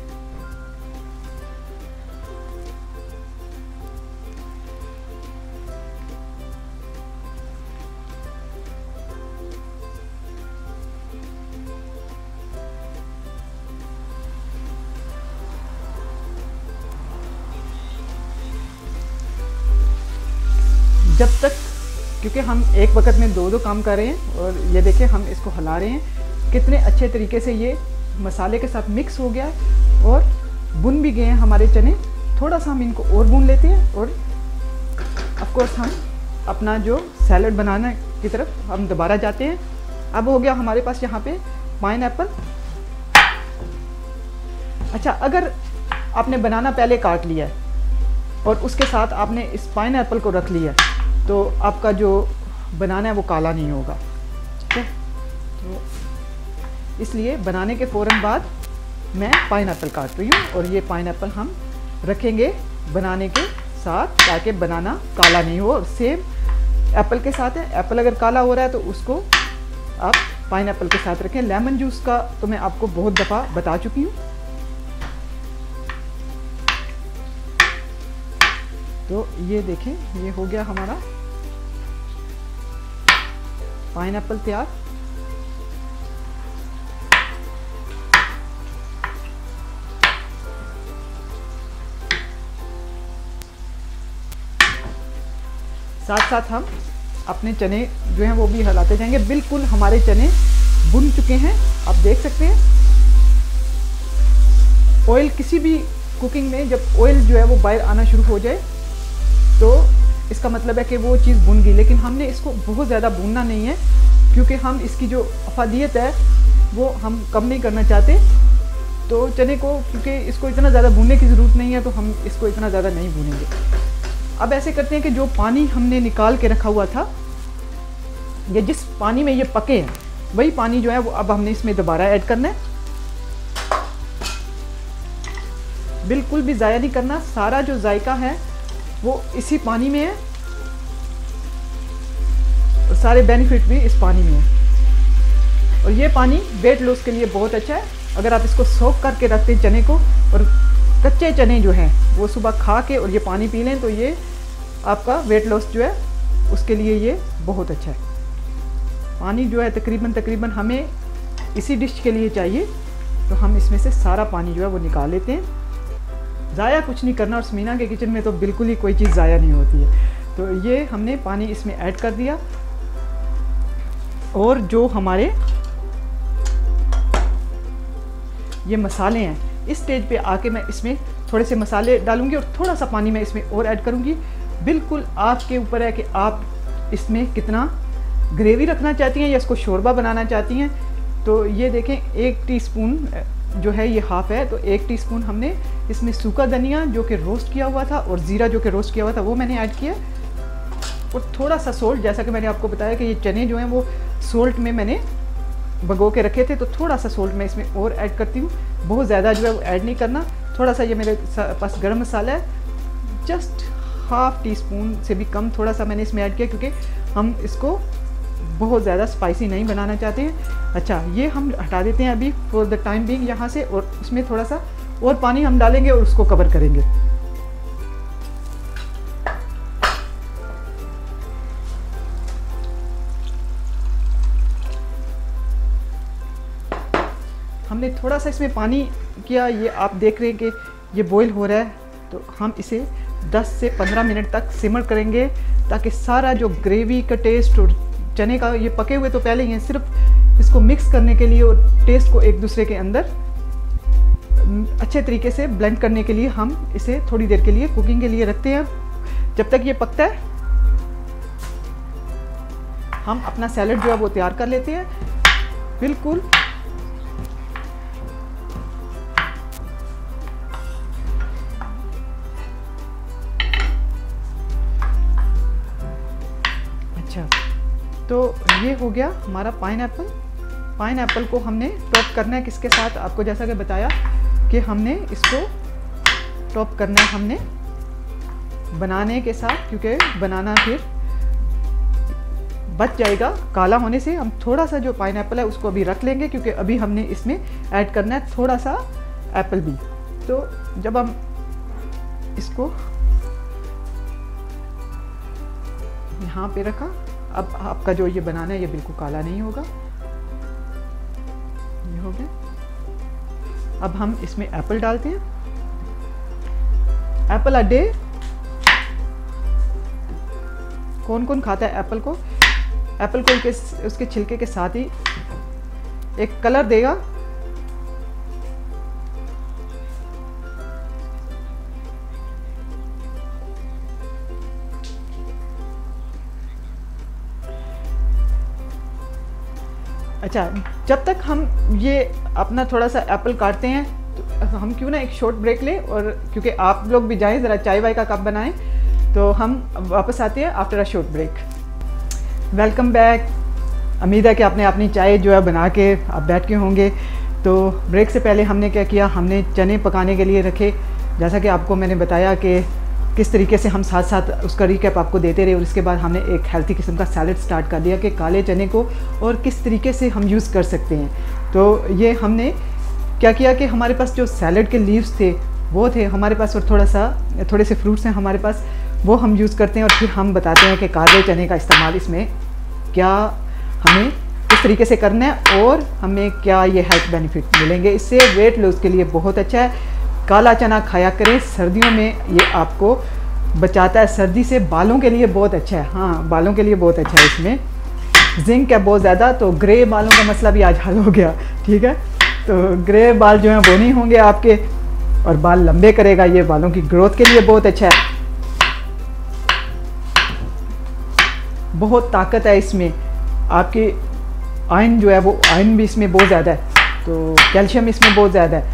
S1: जब तक, क्योंकि हम एक वक्त में दो काम कर रहे हैं और ये देखें हम इसको हिला रहे हैं कितने अच्छे तरीके से ये मसाले के साथ मिक्स हो गया है और भुन भी गए हैं हमारे चने। थोड़ा सा हम इनको और भून लेते हैं और ऑफ कोर्स हम अपना जो सैलड बनाने की तरफ हम दोबारा जाते हैं। अब हो गया हमारे पास यहाँ पे पाइनएप्पल। अच्छा, अगर आपने बनाना पहले काट लिया है और उसके साथ आपने इस पाइनएप्पल को रख लिया तो आपका जो बनाना है वो काला नहीं होगा। ठीक है, तो इसलिए बनाने के फ़ौरन बाद मैं पाइनएप्पल काट रही हूँ और ये पाइनएप्पल हम रखेंगे बनाने के साथ ताकि बनाना काला नहीं हो। और सेम एप्पल के साथ है, एप्पल अगर काला हो रहा है तो उसको आप पाइनएप्पल के साथ रखें। लेमन जूस का तो मैं आपको बहुत दफ़ा बता चुकी हूँ। तो ये देखें, ये हो गया हमारा पाइनएप्पल तैयार। साथ साथ हम अपने चने जो हैं वो भी हिलाते जाएंगे। बिल्कुल हमारे चने भुन चुके हैं, आप देख सकते हैं। ऑयल किसी भी कुकिंग में जब ऑयल जो है वो बाहर आना शुरू हो जाए तो इसका मतलब है कि वो चीज़ भुन गई। लेकिन हमने इसको बहुत ज़्यादा भूनना नहीं है क्योंकि हम इसकी जो अफादियत है वो हम कम नहीं करना चाहते। तो चने को क्योंकि इसको इतना ज़्यादा भूनने की ज़रूरत नहीं है तो हम इसको इतना ज़्यादा नहीं भूनेंगे। अब ऐसे करते हैं कि जो पानी हमने निकाल के रखा हुआ था, ये जिस पानी में ये पके हैं वही पानी जो है वो अब हमने इसमें दोबारा ऐड करना है। बिल्कुल भी ज़ाया नहीं करना, सारा जो जायका है वो इसी पानी में है और सारे बेनिफिट भी इस पानी में है। और ये पानी वेट लॉस के लिए बहुत अच्छा है। अगर आप इसको सोक करके रखते हैं चने को और कच्चे चने जो हैं वो सुबह खा के और ये पानी पी लें तो ये आपका वेट लॉस जो है उसके लिए ये बहुत अच्छा है। पानी जो है तकरीबन हमें इसी डिश के लिए चाहिए, तो हम इसमें से सारा पानी जो है वो निकाल लेते हैं। ज़ाया कुछ नहीं करना और स्मीना के किचन में तो बिल्कुल ही कोई चीज़ ज़ाया नहीं होती है। तो ये हमने पानी इसमें ऐड कर दिया और जो हमारे ये मसाले हैं इस स्टेज पे आके मैं इसमें थोड़े से मसाले डालूंगी और थोड़ा सा पानी मैं इसमें और ऐड करूंगी। बिल्कुल आपके ऊपर है कि आप इसमें कितना ग्रेवी रखना चाहती हैं या इसको शोरबा बनाना चाहती हैं। तो ये देखें 1 टीस्पून जो है ये हाफ़ है, तो 1 टीस्पून हमने इसमें सूखा धनिया जो कि रोस्ट किया हुआ था और ज़ीरा जो कि रोस्ट किया हुआ था वो मैंने ऐड किया। और थोड़ा सा सोल्ट, जैसा कि मैंने आपको बताया कि ये चने जो हैं वो सोल्ट में मैंने भगो के रखे थे, तो थोड़ा सा सोल्ट मैं इसमें और ऐड करती हूँ। बहुत ज़्यादा जो है वो ऐड नहीं करना। थोड़ा सा ये मेरे पास गरम मसाला है, जस्ट हाफ़ टीस्पून से भी कम थोड़ा सा मैंने इसमें ऐड किया क्योंकि हम इसको बहुत ज़्यादा स्पाइसी नहीं बनाना चाहते हैं। अच्छा, ये हम हटा देते हैं अभी फॉर द टाइम बीइंग यहाँ से, और उसमें थोड़ा सा और पानी हम डालेंगे और उसको कवर करेंगे। हमने थोड़ा सा इसमें पानी किया, ये आप देख रहे हैं कि ये बॉईल हो रहा है तो हम इसे 10 से 15 मिनट तक सिमर करेंगे ताकि सारा जो ग्रेवी का टेस्ट और चने का, ये पके हुए तो पहले ही हैं, सिर्फ इसको मिक्स करने के लिए और टेस्ट को एक दूसरे के अंदर अच्छे तरीके से ब्लेंड करने के लिए हम इसे थोड़ी देर के लिए कुकिंग के लिए रखते हैं। जब तक ये पकता है हम अपना सैलड जो है वो तैयार कर लेते हैं। बिल्कुल अच्छा, तो ये हो गया हमारा पाइन एप्पल को हमने टॉप करना है किसके साथ, आपको जैसा कि बताया कि हमने इसको टॉप करना है हमने बनाने के साथ, क्योंकि बनाना फिर बच जाएगा काला होने से। हम थोड़ा सा जो पाइनएप्पल है उसको अभी रख लेंगे, क्योंकि अभी हमने इसमें ऐड करना है थोड़ा सा एप्पल भी। तो जब हम इसको यहाँ पे रखा, अब आपका जो ये बनाना है ये बिल्कुल काला नहीं होगा। ये हो गया। अब हम इसमें एप्पल डालते हैं। एप्पल अ डे, कौन कौन खाता है एप्पल को? एप्पल को उसके छिलके के साथ ही एक कलर देगा। अच्छा, जब तक हम ये अपना थोड़ा सा एप्पल काटते हैं तो हम क्यों ना एक शॉर्ट ब्रेक लें, और क्योंकि आप लोग भी जाएं ज़रा चाय वाय का कप बनाएं। तो हम वापस आते हैं after a short break. Welcome back. उम्मीद है कि आपने अपनी चाय जो है बना के आप बैठ के होंगे। तो ब्रेक से पहले हमने क्या किया, हमने चने पकाने के लिए रखे। जैसा कि आपको मैंने बताया कि किस तरीके से हम साथ साथ उसका रिकैप आपको देते रहे, और इसके बाद हमने एक हेल्थी किस्म का सैलड स्टार्ट कर दिया कि काले चने को और किस तरीके से हम यूज़ कर सकते हैं। तो ये हमने क्या किया कि हमारे पास जो सैलड के लीव्स थे वो थे हमारे पास, और थोड़े से फ्रूट्स हैं हमारे पास, वो हम यूज़ करते हैं। और फिर हम बताते हैं कि काले चने का इस्तेमाल इसमें क्या हमें किस तरीके से करना है और हमें क्या ये हेल्थ बेनिफिट मिलेंगे इससे। वेट लॉस के लिए बहुत अच्छा है। काला चना खाया करें, सर्दियों में ये आपको बचाता है सर्दी से। बालों के लिए बहुत अच्छा है, हाँ बालों के लिए बहुत अच्छा है, इसमें जिंक है बहुत ज़्यादा। तो ग्रे बालों का मसला भी आज हल हो गया, ठीक है। तो ग्रे बाल जो हैं वो नहीं होंगे आपके, और बाल लंबे करेगा। ये बालों की ग्रोथ के लिए बहुत अच्छा है। बहुत ताकत है इसमें। आपकी आयरन जो है वो आयरन भी इसमें बहुत ज़्यादा है, तो कैल्शियम इसमें बहुत ज़्यादा है,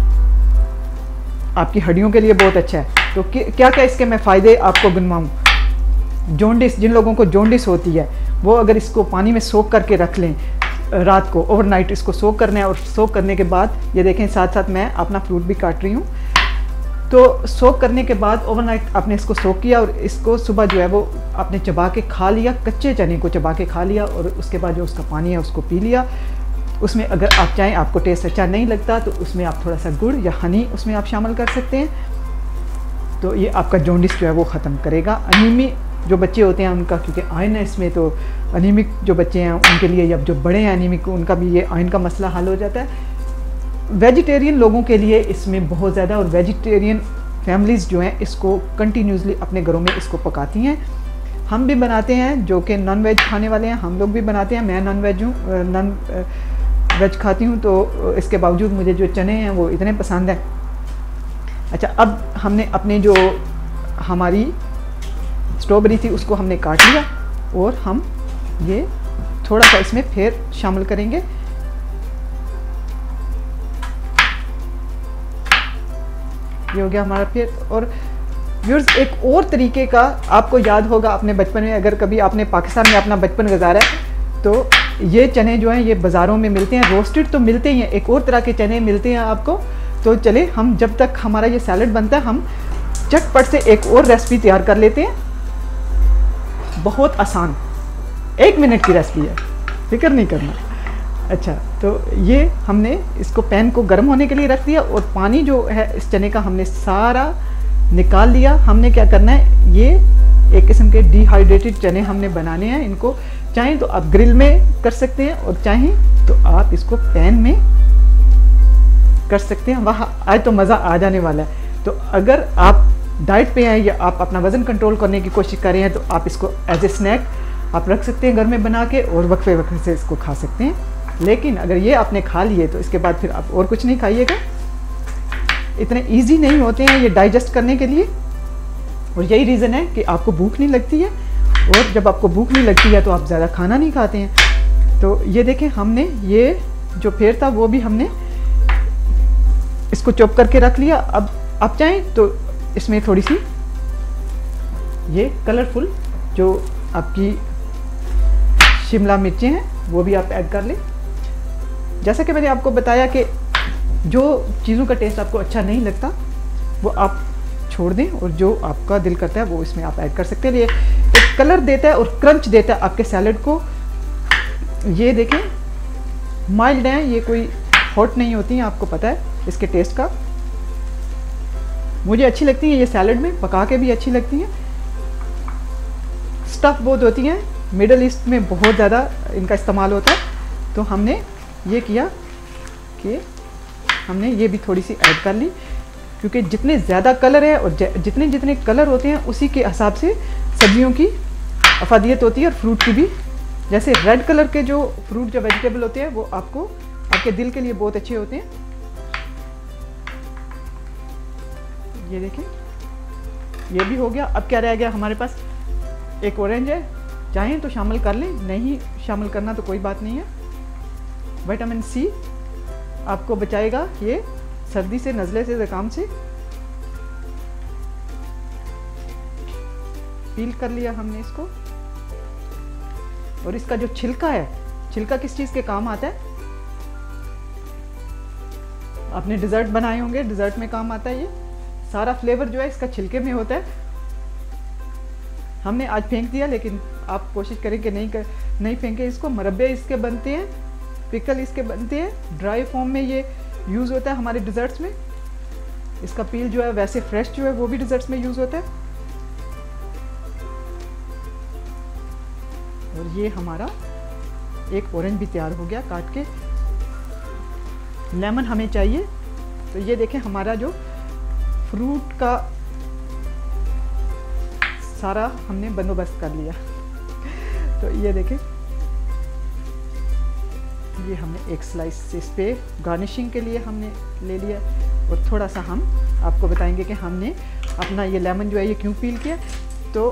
S1: आपकी हड्डियों के लिए बहुत अच्छा है। तो क्या क्या इसके मैं फ़ायदे आपको गिनवाऊँ। जॉन्डिस, जिन लोगों को जॉन्डिस होती है वो अगर इसको पानी में सोख करके रख लें, रात को ओवरनाइट इसको सोख करना है, और सोख करने के बाद ये देखें साथ साथ मैं अपना फ्रूट भी काट रही हूँ। तो सोख करने के बाद ओवरनाइट आपने इसको सोख किया, और इसको सुबह जो है वो आपने चबा के खा लिया, कच्चे चने को चबा के खा लिया, और उसके बाद जो उसका पानी है उसको पी लिया। उसमें अगर आप चाहें, आपको टेस्ट अच्छा नहीं लगता तो उसमें आप थोड़ा सा गुड़ या हनी उसमें आप शामिल कर सकते हैं। तो ये आपका जॉन्डिस जो है वो ख़त्म करेगा। अनीमी जो बच्चे होते हैं उनका, क्योंकि आयरन है इसमें, तो अनीमिक जो बच्चे हैं उनके लिए, या जो बड़े हैं अनीमिक, उनका भी ये आयरन का मसला हल हो जाता है। वेजिटेरियन लोगों के लिए इसमें बहुत ज़्यादा, और वेजिटेरियन फैमिलीज़ जो हैं इसको कंटिन्यूसली अपने घरों में इसको पकाती हैं। हम भी बनाते हैं जो कि नॉन वेज खाने वाले हैं, हम लोग भी बनाते हैं। मैं नॉन वेज खाती हूँ, तो इसके बावजूद मुझे जो चने हैं वो इतने पसंद हैं। अच्छा, अब हमने अपने जो हमारी स्ट्रॉबेरी थी उसको हमने काट लिया, और हम ये थोड़ा सा इसमें फिर शामिल करेंगे। ये हो गया हमारा फिर। और व्यूअर्स, एक और तरीके का आपको याद होगा अपने बचपन में, अगर कभी आपने पाकिस्तान में अपना बचपन गुजारा है, तो ये चने जो हैं ये बाज़ारों में मिलते हैं, रोस्टेड तो मिलते ही हैं, एक और तरह के चने मिलते हैं आपको। तो चले, हम जब तक हमारा ये सैलड बनता है हम झटपट से एक और रेसिपी तैयार कर लेते हैं। बहुत आसान 1 मिनट की रेसिपी है, फिक्र नहीं करना। अच्छा, तो ये हमने इसको पैन को गर्म होने के लिए रख दिया, और पानी जो है इस चने का हमने सारा निकाल लिया। हमने क्या करना है, ये एक किस्म के डिहाइड्रेटेड चने हमने बनाने हैं। इनको चाहें तो आप ग्रिल में कर सकते हैं, और चाहें तो आप इसको पैन में कर सकते हैं। वहाँ आज तो मज़ा आ जाने वाला है। तो अगर आप डाइट पे हैं या आप अपना वज़न कंट्रोल करने की कोशिश कर रहे हैं तो आप इसको एज ए स्नैक आप रख सकते हैं घर में बना के और वक्फे वक्फे से इसको खा सकते हैं। लेकिन अगर ये आपने खा लिए तो इसके बाद फिर आप और कुछ नहीं खाइएगा। इतने ईजी नहीं होते हैं ये डाइजेस्ट करने के लिए, और यही रीज़न है कि आपको भूख नहीं लगती है, और जब आपको भूख नहीं लगती है तो आप ज़्यादा खाना नहीं खाते हैं। तो ये देखें, हमने ये जो फेर था वो भी हमने इसको चॉप करके रख लिया। अब आप चाहें तो इसमें थोड़ी सी ये कलरफुल जो आपकी शिमला मिर्चें हैं वो भी आप ऐड कर लें। जैसा कि मैंने आपको बताया कि जो चीज़ों का टेस्ट आपको अच्छा नहीं लगता वो आप छोड़ दें, और जो आपका दिल करता है वो इसमें आप ऐड कर सकते हैं। ये एक कलर देता है और क्रंच देता है आपके सैलड को। ये देखें, माइल्ड है, ये कोई हॉट नहीं होती हैं, आपको पता है इसके टेस्ट का। मुझे अच्छी लगती हैं ये सैलड में, पका के भी अच्छी लगती हैं। स्टफ़ बहुत होती हैं, मिडल ईस्ट में बहुत ज़्यादा इनका इस्तेमाल होता है। तो हमने ये किया कि हमने ये भी थोड़ी सी ऐड कर ली, क्योंकि जितने ज़्यादा कलर है और जितने जितने कलर होते हैं उसी के हिसाब से सब्जियों की अफादियत होती है, और फ्रूट की भी। जैसे रेड कलर के जो फ्रूट जो वेजिटेबल होते हैं वो आपको आपके दिल के लिए बहुत अच्छे होते हैं। ये देखें, ये भी हो गया। अब क्या रह गया हमारे पास, एक ऑरेंज है, चाहें तो शामिल कर लें, नहीं शामिल करना तो कोई बात नहीं है। विटामिन सी आपको बचाएगा ये सर्दी से, नज़ले से, ज़ुकाम से। पील कर लिया हमने इसको, और इसका जो छिलका है, छिलका किस चीज़ के काम आता है? आपने डिज़र्ट बनाए होंगे, डिज़र्ट में काम आता है। ये सारा फ्लेवर जो है इसका छिलके में होता है। हमने आज फेंक दिया, लेकिन आप कोशिश करें कि नहीं फेंके इसको। मरब्बे इसके बनते हैं, पिकल इसके बनते हैं, ड्राई फॉर्म में ये यूज़ होता है हमारे डिज़र्ट्स में। इसका पील जो है वैसे फ्रेश जो है वो भी डिज़र्ट्स में यूज़ होता है। और ये हमारा एक ऑरेंज भी तैयार हो गया काट के। लेमन हमें चाहिए, तो ये देखें हमारा जो फ्रूट का सारा हमने बंदोबस्त कर लिया। तो ये देखें, ये हमने एक स्लाइस इस पे गार्निशिंग के लिए हमने ले लिया, और थोड़ा सा हम आपको बताएंगे कि हमने अपना ये लेमन जो है ये क्यों पील किया। तो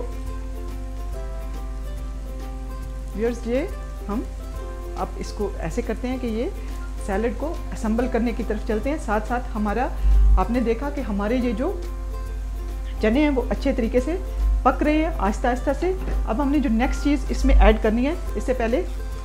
S1: व्यूअर्स, ये हम अब इसको ऐसे करते हैं कि ये सैलड को असेंबल करने की तरफ चलते हैं। साथ साथ हमारा आपने देखा कि हमारे ये जो चने हैं वो अच्छे तरीके से पक रहे हैं आहिस्ता आहिस्ता से। अब हमने जो नेक्स्ट चीज़ इसमें ऐड करनी है, इससे पहले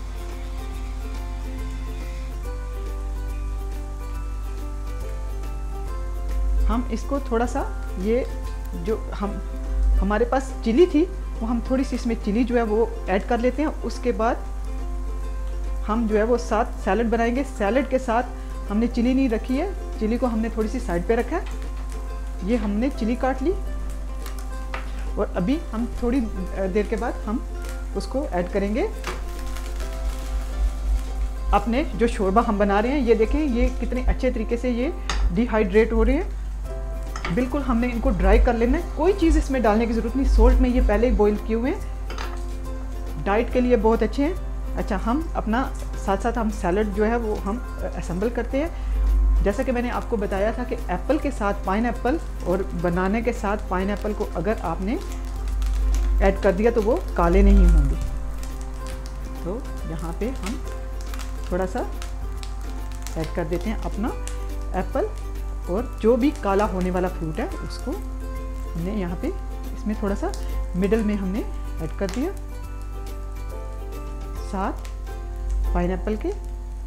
S1: हम इसको थोड़ा सा, ये जो हमारे पास चिली थी वो हम थोड़ी सी इसमें चिली जो है वो ऐड कर लेते हैं। उसके बाद हम जो है वो साथ सैलड बनाएंगे। सैलड के साथ हमने चिली नहीं रखी है, चिली को हमने थोड़ी सी साइड पे रखा है। ये हमने चिली काट ली, और अभी हम थोड़ी देर के बाद हम उसको ऐड करेंगे अपने जो शोरबा हम बना रहे हैं। ये देखें, ये कितने अच्छे तरीके से ये डिहाइड्रेट हो रहे हैं। बिल्कुल हमने इनको ड्राई कर लेना है, कोई चीज़ इसमें डालने की ज़रूरत नहीं। सोल्ट में ये पहले ही बॉईल किए हुए हैं, डाइट के लिए बहुत अच्छे हैं। अच्छा, हम अपना साथ साथ हम सैलड जो है वो हम असेंबल करते हैं। जैसा कि मैंने आपको बताया था कि एप्पल के साथ पाइनएप्पल और बनाने के साथ पाइनएप्पल को अगर आपने ऐड कर दिया तो वो काले नहीं होंगे। तो यहाँ पे हम थोड़ा सा ऐड कर देते हैं अपना एप्पल, और जो भी काला होने वाला फ्रूट है उसको हमने यहाँ पे इसमें थोड़ा सा मिडल में हमने ऐड कर दिया, साथ पाइनएप्पल के।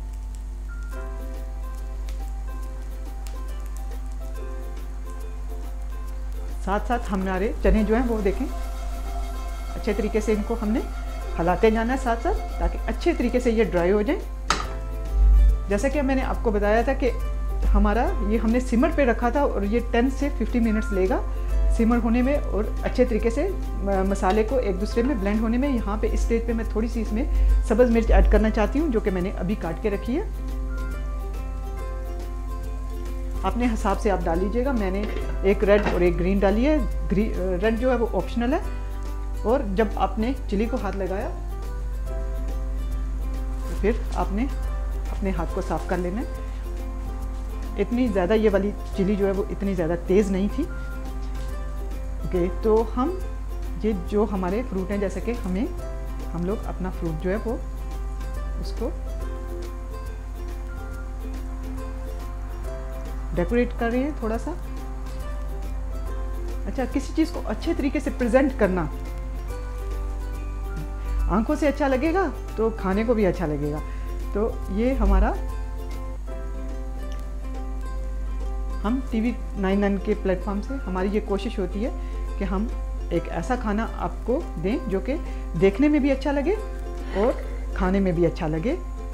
S1: साथ साथ हमारे चने जो हैं वो देखें अच्छे तरीके से इनको हमने हिलाते जाना है साथ साथ, ताकि अच्छे तरीके से ये ड्राई हो जाए। जैसा कि मैंने आपको बताया था कि हमारा ये हमने सिमर पे रखा था, और ये 10 से 15 मिनट्स लेगा सिमर होने में और अच्छे तरीके से मसाले को एक दूसरे में ब्लेंड होने में। यहाँ पे इस स्टेज पे मैं थोड़ी सी इसमें सब्ज़ मिर्च ऐड करना चाहती हूँ, जो कि मैंने अभी काट के रखी है। अपने हिसाब से आप डाल लीजिएगा। मैंने एक रेड और एक ग्रीन डाली है। रेड जो है वो ऑप्शनल है। और जब आपने चिली को हाथ लगाया तो फिर आपने अपने हाथ को साफ कर लेना है। इतनी ज़्यादा ये वाली चिली जो है वो इतनी ज़्यादा तेज़ नहीं थी। ओके, तो हम ये जो हमारे फ्रूट हैं, जैसे कि हम लोग अपना फ्रूट जो है वो उसको डेकोरेट कर रहे हैं थोड़ा सा। अच्छा, किसी चीज़ को अच्छे तरीके से प्रेजेंट करना, आंखों से अच्छा लगेगा तो खाने को भी अच्छा लगेगा। तो ये हमारा, हम TV 99 के प्लेटफॉर्म से हमारी ये कोशिश होती है कि हम एक ऐसा खाना आपको दें जो कि देखने में भी अच्छा लगे और खाने में भी अच्छा लगे।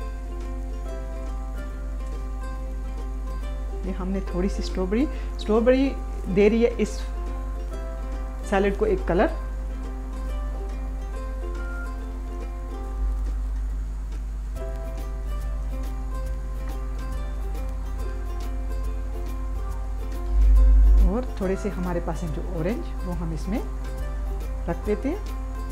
S1: ये हमने थोड़ी सी स्ट्रॉबेरी दे रही है इस सैलेड को एक कलर। और थोड़े से हमारे पास है जो ऑरेंज, वो हम इसमें रख देते हैं।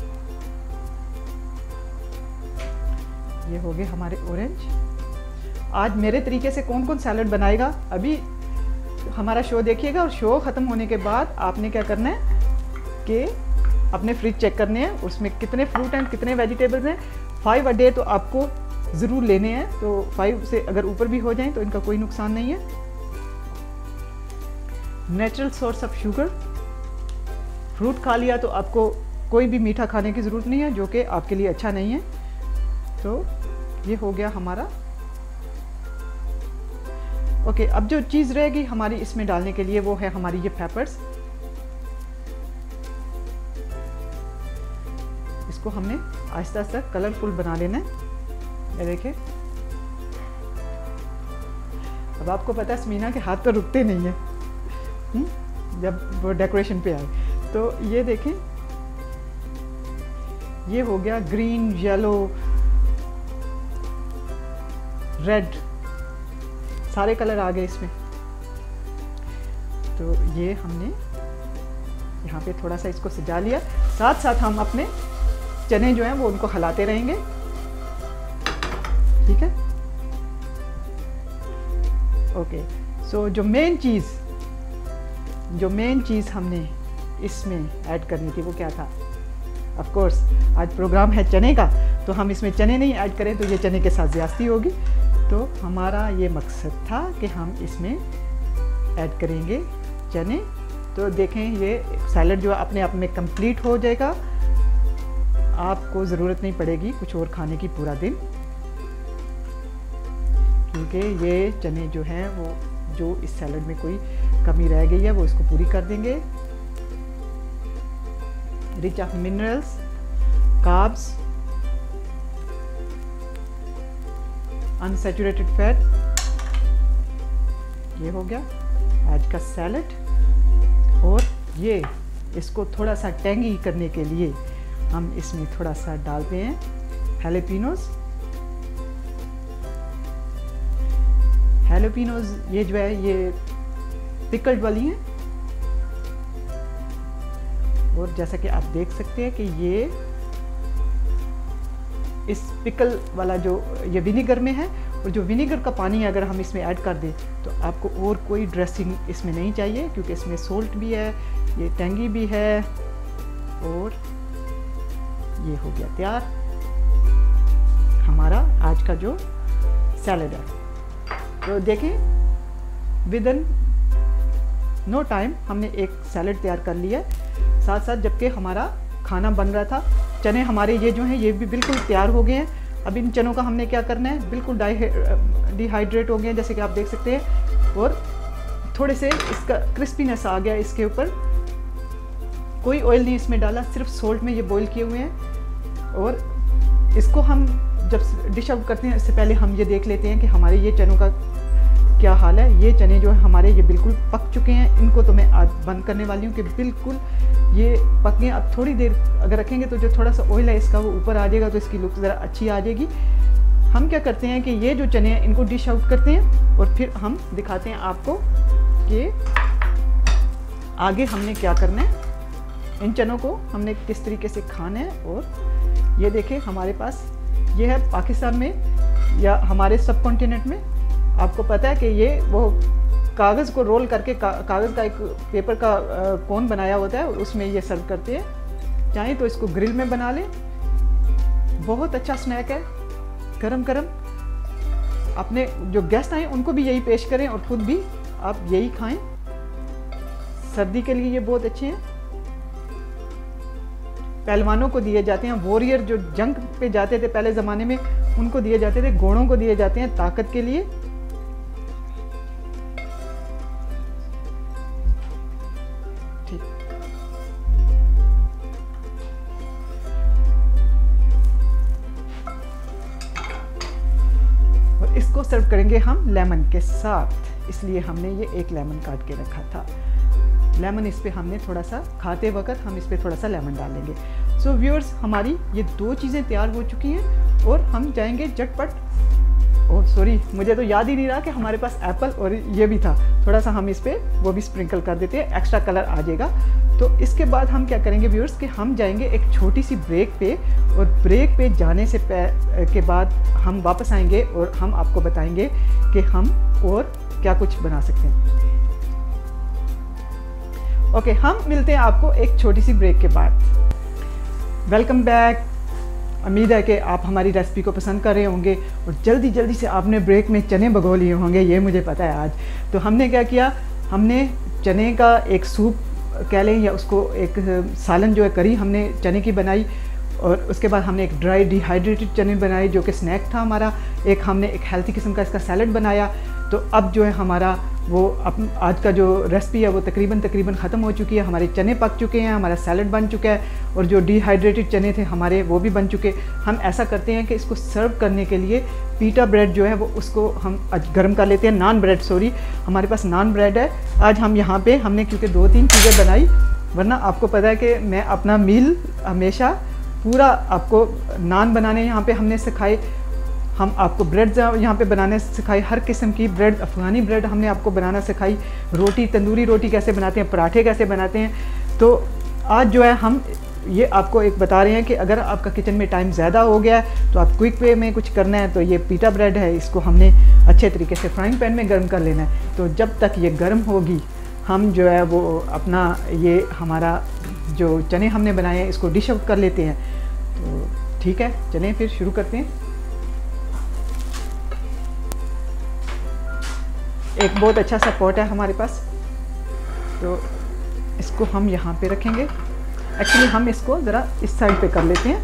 S1: ये हो गए हमारे ऑरेंज। आज मेरे तरीके से कौन कौन सैलड बनाएगा, अभी हमारा शो देखिएगा और शो ख़त्म होने के बाद आपने क्या करना है कि अपने फ्रिज चेक करने हैं, उसमें कितने फ्रूट हैं, कितने वेजिटेबल्स हैं। 5 अ डे तो आपको ज़रूर लेने हैं। तो 5 से अगर ऊपर भी हो जाएं तो इनका कोई नुकसान नहीं है। Natural source of sugar, fruit खा लिया तो आपको कोई भी मीठा खाने की ज़रूरत नहीं है, जो कि आपके लिए अच्छा नहीं है। तो ये हो गया हमारा। ओके, अब जो चीज़ रहेगी हमारी इसमें डालने के लिए वो है हमारी ये पेपर्स। इसको हमने आहिस्ता आहिस्ता कलरफुल बना लेना है। ये देखिए, अब आपको पता है स्मीना के हाथ तो रुकते नहीं है जब वो डेकोरेशन पे आए। तो ये देखें, ये हो गया ग्रीन, येलो, रेड, सारे कलर आ गए इसमें। तो ये हमने यहाँ पे थोड़ा सा इसको सजा लिया। साथ साथ हम अपने चने जो हैं वो उनको हिलाते रहेंगे। ठीक है, ओके। सो जो मेन चीज़ हमने इसमें ऐड करनी थी वो क्या था? ऑफ कोर्स आज प्रोग्राम है चने का, तो हम इसमें चने नहीं ऐड करें तो ये चने के साथ ज़्यादती होगी। तो हमारा ये मकसद था कि हम इसमें ऐड करेंगे चने। तो देखें, ये सैलड जो अपने आप में कंप्लीट हो जाएगा। आपको ज़रूरत नहीं पड़ेगी कुछ और खाने की पूरा दिन, क्योंकि ये चने जो हैं वो जो इस सैलड में कोई कमी रह गई है वो इसको पूरी कर देंगे। Rich of minerals, carbs, unsaturated fat. ये हो गया आज का सैलड। और ये इसको थोड़ा सा टेंगी करने के लिए हम इसमें थोड़ा सा डालते हैं हैलोपिनोज। ये जो है ये पिकल्ड वाली हैं। और जैसा कि आप देख सकते हैं कि ये इस पिकल वाला जो ये विनीगर में है, और जो विनीगर का पानी अगर हम इसमें ऐड कर दें तो आपको और कोई ड्रेसिंग इसमें नहीं चाहिए, क्योंकि इसमें सोल्ट भी है, ये टेंगी भी है। और ये हो गया तैयार हमारा आज का जो सैलड है। तो देखें, विद इन नो टाइम हमने एक सैलड तैयार कर लिया है। साथ साथ जबकि हमारा खाना बन रहा था, चने हमारे ये जो हैं ये भी बिल्कुल तैयार हो गए हैं। अब इन चनों का हमने क्या करना है, बिल्कुल डिहाइड्रेट हो गए हैं जैसे कि आप देख सकते हैं। और थोड़े से इसका क्रिस्पीनेस आ गया इसके ऊपर। कोई ऑयल नहीं इसमें डाला, सिर्फ सोल्ट में ये बॉईल किए हुए हैं। और इसको हम जब डिश आउट करते हैं इससे पहले हम ये देख लेते हैं कि हमारे ये चनों का क्या हाल है। ये चने जो है हमारे ये बिल्कुल पक चुके हैं। इनको तो मैं आज बंद करने वाली हूँ कि बिल्कुल ये पक गए। अब थोड़ी देर अगर रखेंगे तो जो थोड़ा सा ऑयल है इसका वो ऊपर आ जाएगा, तो इसकी लुक ज़रा अच्छी आ जाएगी। हम क्या करते हैं कि ये जो चने हैं इनको डिश आउट करते हैं और फिर हम दिखाते हैं आपको कि आगे हमने क्या करना है, इन चनों को हमने किस तरीके से खाना है। और ये देखें हमारे पास ये है पाकिस्तान में या हमारे सब कॉन्टिनेंट में, आपको पता है कि ये वो कागज़ को रोल करके कागज़ का एक पेपर का कोन बनाया होता है, उसमें ये सर्व करते हैं। चाहें तो इसको ग्रिल में बना लें, बहुत अच्छा स्नैक है, गरम गरम। अपने जो गेस्ट आए उनको भी यही पेश करें और ख़ुद भी आप यही खाएं। सर्दी के लिए ये बहुत अच्छे हैं। पहलवानों को दिए जाते हैं, वॉरियर जो जंग पे जाते थे पहले ज़माने में उनको दिए जाते थे, घोड़ों को दिए जाते हैं ताकत के लिए। ठीक, और इसको सर्व करेंगे हम लेमन के साथ, इसलिए हमने ये एक लेमन काट के रखा था। लेमन इस पे हमने थोड़ा सा खाते वक्त हम इस पे थोड़ा सा लेमन डालेंगे। सो व्यूअर्स, हमारी ये दो चीज़ें तैयार हो चुकी हैं और हम जाएंगे झटपट। ओह सॉरी, मुझे तो याद ही नहीं रहा कि हमारे पास एप्पल और ये भी था, थोड़ा सा हम इस पे वो भी स्प्रिंकल कर देते हैं, एक्स्ट्रा कलर आ जाएगा। तो इसके बाद हम क्या करेंगे व्यूअर्स कि हम जाएंगे एक छोटी सी ब्रेक पे, और ब्रेक पे जाने से के बाद हम वापस आएंगे और हम आपको बताएंगे कि हम और क्या कुछ बना सकते हैं। ओके, हम मिलते हैं आपको एक छोटी सी ब्रेक के बाद। Welcome back. उम्मीद है कि आप हमारी रेसिपी को पसंद कर रहे होंगे और जल्दी जल्दी से आपने ब्रेक में चने भगो लिए होंगे, ये मुझे पता है। आज तो हमने क्या किया, हमने चने का एक सूप कह लें या उसको एक सालन जो है करी हमने चने की बनाई, और उसके बाद हमने एक ड्राई डिहाइड्रेटेड चने बनाए जो कि स्नैक था हमारा। एक हमने एक हेल्थी किस्म का इसका सैलड बनाया। तो अब जो है हमारा वो आज का जो रेसिपी है वो तकरीबन ख़त्म हो चुकी है। हमारे चने पक चुके हैं, हमारा सैलड बन चुका है, और जो डिहाइड्रेटेड चने थे हमारे वो भी बन चुके। हम ऐसा करते हैं कि इसको सर्व करने के लिए पीटा ब्रेड जो है वो उसको हम गर्म कर लेते हैं। नान ब्रेड, सॉरी, हमारे पास नान ब्रेड है। आज हम यहाँ पे हमने क्योंकि 2-3 चीज़ें बनाई, वरना आपको पता है कि मैं अपना मील हमेशा पूरा आपको नान बनाने यहाँ पे हमने सिखाए, हम आपको ब्रेड यहाँ पे बनाने सिखाई, हर किस्म की ब्रेड, अफ़गानी ब्रेड हमने आपको बनाना सिखाई, रोटी, तंदूरी रोटी कैसे बनाते हैं, पराठे कैसे बनाते हैं। तो आज जो है हम ये आपको एक बता रहे हैं कि अगर आपका किचन में टाइम ज़्यादा हो गया है तो आप क्विक वे में कुछ करना है, तो ये पीटा ब्रेड है, इसको हमने अच्छे तरीके से फ्राइंग पैन में गर्म कर लेना है। तो जब तक ये गर्म होगी हम जो है वो अपना ये हमारा जो चने हमने बनाए हैं इसको डिश आउट कर लेते हैं। तो ठीक है, चलें फिर शुरू करते हैं। एक बहुत अच्छा सा पॉट है हमारे पास, तो इसको हम यहाँ पे रखेंगे। एक्चुअली हम इसको ज़रा इस साइड पे कर लेते हैं।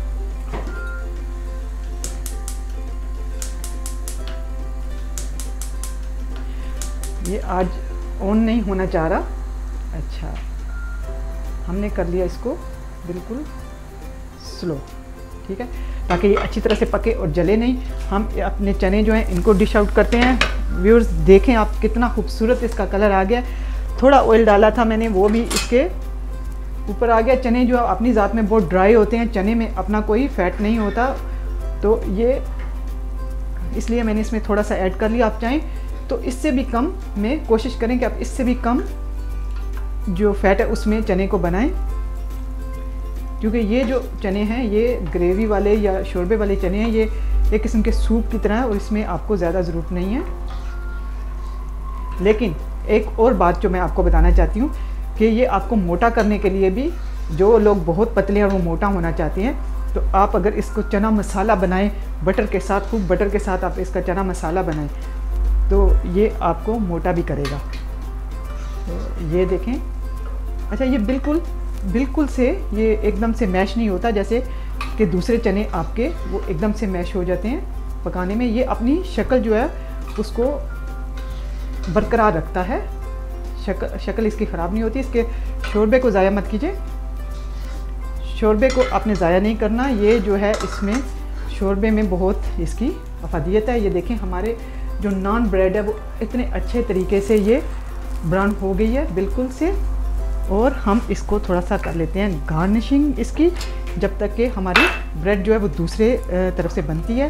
S1: ये आज ऑन नहीं होना चाह रहा। अच्छा, हमने कर लिया इसको बिल्कुल स्लो, ठीक है, ताकि ये अच्छी तरह से पके और जले नहीं। हम अपने चने जो हैं इनको डिश आउट करते हैं। व्यूअर्स देखें आप कितना खूबसूरत इसका कलर आ गया। थोड़ा ऑयल डाला था मैंने, वो भी इसके ऊपर आ गया। चने जो अपनी ज़ात में बहुत ड्राई होते हैं, चने में अपना कोई फैट नहीं होता, तो ये इसलिए मैंने इसमें थोड़ा सा ऐड कर लिया। आप चाहें तो इससे भी कम में कोशिश करें कि आप इससे भी कम जो फैट है उसमें चने को बनाएं, क्योंकि ये जो चने हैं ये ग्रेवी वाले या शोरबे वाले चने हैं, ये एक किस्म के सूप की तरह है और इसमें आपको ज़्यादा ज़रूरत नहीं है। लेकिन एक और बात जो मैं आपको बताना चाहती हूँ कि ये आपको मोटा करने के लिए भी, जो लोग बहुत पतले और वो मोटा होना चाहते हैं, तो आप अगर इसको चना मसाला बनाएं बटर के साथ, खूब बटर के साथ आप इसका चना मसाला बनाएं तो ये आपको मोटा भी करेगा। तो ये देखें। अच्छा, ये बिल्कुल से ये एकदम से मैश नहीं होता, जैसे कि दूसरे चने आपके वो एकदम से मैश हो जाते हैं पकाने में। ये अपनी शक्ल जो है उसको बरकरार रखता है, शक्ल इसकी ख़राब नहीं होती। इसके शोरबे को ज़ाया मत कीजिए, शोरबे को आपने ज़ाया नहीं करना। ये जो है इसमें शोरबे में बहुत इसकी अफादियत है। ये देखें हमारे जो नान ब्रेड है वो इतने अच्छे तरीके से ये ब्राउन हो गई है बिल्कुल से। और हम इसको थोड़ा सा कर लेते हैं गार्निशिंग इसकी, जब तक कि हमारी ब्रेड जो है वो दूसरे तरफ से बनती है।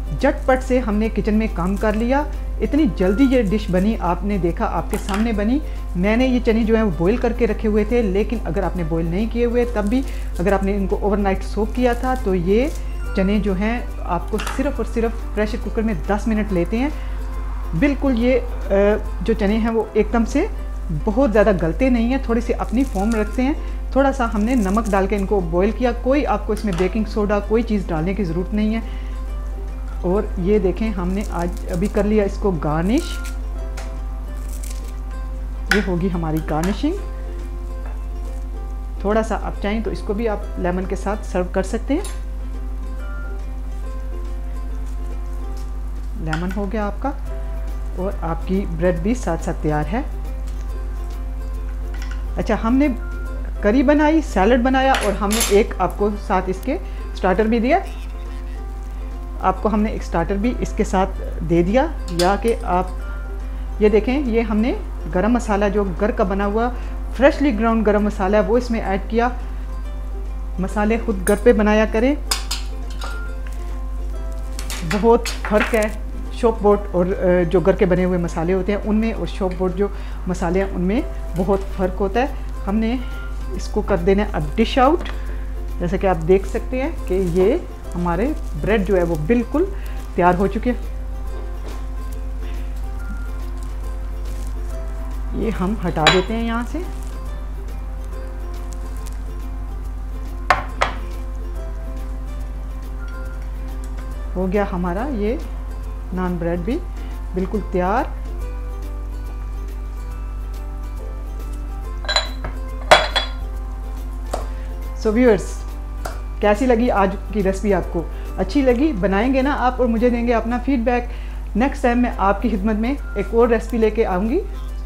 S1: झटपट से हमने किचन में काम कर लिया। इतनी जल्दी ये डिश बनी, आपने देखा आपके सामने बनी। मैंने ये चने जो है वो बॉईल करके रखे हुए थे, लेकिन अगर आपने बॉईल नहीं किए हुए तब भी अगर आपने इनको ओवरनाइट सोक किया था तो ये चने जो हैं आपको सिर्फ़ और सिर्फ प्रेशर कुकर में 10 मिनट लेते हैं। बिल्कुल ये जो चने हैं वो एकदम से बहुत ज़्यादा गलते नहीं हैं, थोड़ी सी अपनी फॉर्म रखते हैं। थोड़ा सा हमने नमक डाल के इनको बॉईल किया, कोई आपको इसमें बेकिंग सोडा कोई चीज़ डालने की ज़रूरत नहीं है। और ये देखें हमने आज अभी कर लिया इसको गार्निश। ये होगी हमारी गार्निशिंग। थोड़ा सा आप चाहें तो इसको भी आप लेमन के साथ सर्व कर सकते हैं। लेमन हो गया आपका और आपकी ब्रेड भी साथ साथ तैयार है। अच्छा, हमने करी बनाई, सैलड बनाया और हमने एक आपको साथ इसके स्टार्टर भी दिया। आपको हमने एक स्टार्टर भी इसके साथ दे दिया, या कि आप ये देखें, ये हमने गरम मसाला जो घर का बना हुआ फ्रेशली ग्राउंड गरम मसाला है वो इसमें ऐड किया। मसाले खुद घर पे बनाया करें, बहुत फ़र्क है शॉप बोर्ड और जो घर के बने हुए मसाले होते हैं उनमें और शॉप बोर्ड जो मसाले हैं उनमें बहुत फ़र्क होता है। हमने इसको कर देना है अब डिश आउट। जैसे कि आप देख सकते हैं कि ये हमारे ब्रेड जो है वो बिल्कुल तैयार हो चुके हैं। ये हम हटा देते हैं यहाँ से। हो गया हमारा ये नान ब्रेड भी बिल्कुल तैयार। सो व्यूअर्स, कैसी लगी आज की रेसिपी? आपको अच्छी लगी? बनाएंगे ना आप और मुझे देंगे अपना फीडबैक। नेक्स्ट टाइम मैं आपकी खिदमत में एक और रेसिपी लेके आऊँगी।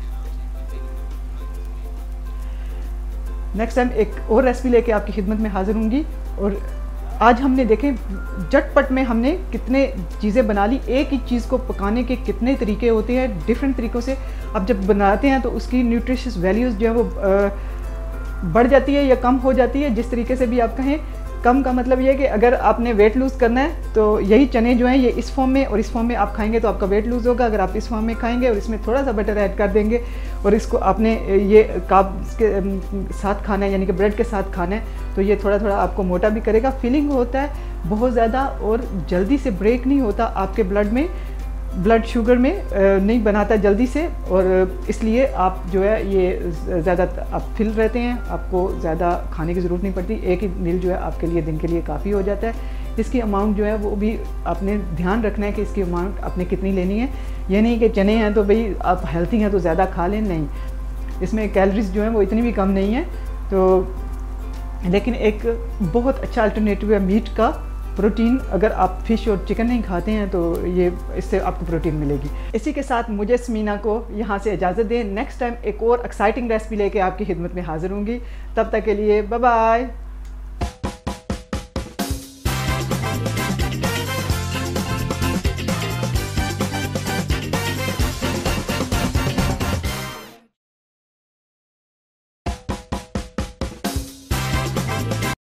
S1: नेक्स्ट टाइम एक और रेसिपी लेके आपकी खिदमत में हाजिर होंगी। और आज हमने देखें झटपट में हमने कितने चीज़ें बना ली। एक ही चीज़ को पकाने के कितने तरीके होते हैं, डिफरेंट तरीक़ों से अब जब बनाते हैं तो उसकी न्यूट्रिशियस वैल्यूज़ जो है वो बढ़ जाती है या कम हो जाती है। जिस तरीके से भी आप कहें, कम का मतलब ये है कि अगर आपने वेट लूज़ करना है तो यही चने जो हैं ये इस फॉर्म में और इस फॉर्म में आप खाएंगे तो आपका वेट लूज़ होगा। अगर आप इस फॉर्म में खाएंगे और इसमें थोड़ा सा बटर ऐड कर देंगे और इसको आपने ये कार्ब्स के साथ खाना है, यानी कि ब्रेड के साथ खाना है, तो ये थोड़ा थोड़ा आपको मोटा भी करेगा। फीलिंग होता है बहुत ज़्यादा और जल्दी से ब्रेक नहीं होता आपके ब्लड में, ब्लड शुगर में नहीं बनाता जल्दी से, और इसलिए आप जो है ये ज़्यादा आप फिल रहते हैं, आपको ज़्यादा खाने की ज़रूरत नहीं पड़ती। एक ही मील जो है आपके लिए दिन के लिए काफ़ी हो जाता है। इसकी अमाउंट जो है वो भी आपने ध्यान रखना है कि इसकी अमाउंट आपने कितनी लेनी है। ये नहीं कि चने हैं तो भाई आप हेल्थी हैं तो ज़्यादा खा लें, नहीं, इसमें कैलोरीज जो है वो इतनी भी कम नहीं है। तो लेकिन एक बहुत अच्छा अल्टरनेटिव है मीट का, प्रोटीन। अगर आप फिश और चिकन नहीं खाते हैं तो ये इससे आपको प्रोटीन मिलेगी। इसी के साथ मुझे स्मीना को यहाँ से इजाज़त दें। नेक्स्ट टाइम एक और एक्साइटिंग रेसिपी लेके आपकी खिदमत में हाजिर होंगी। तब तक के लिए बाय बाय।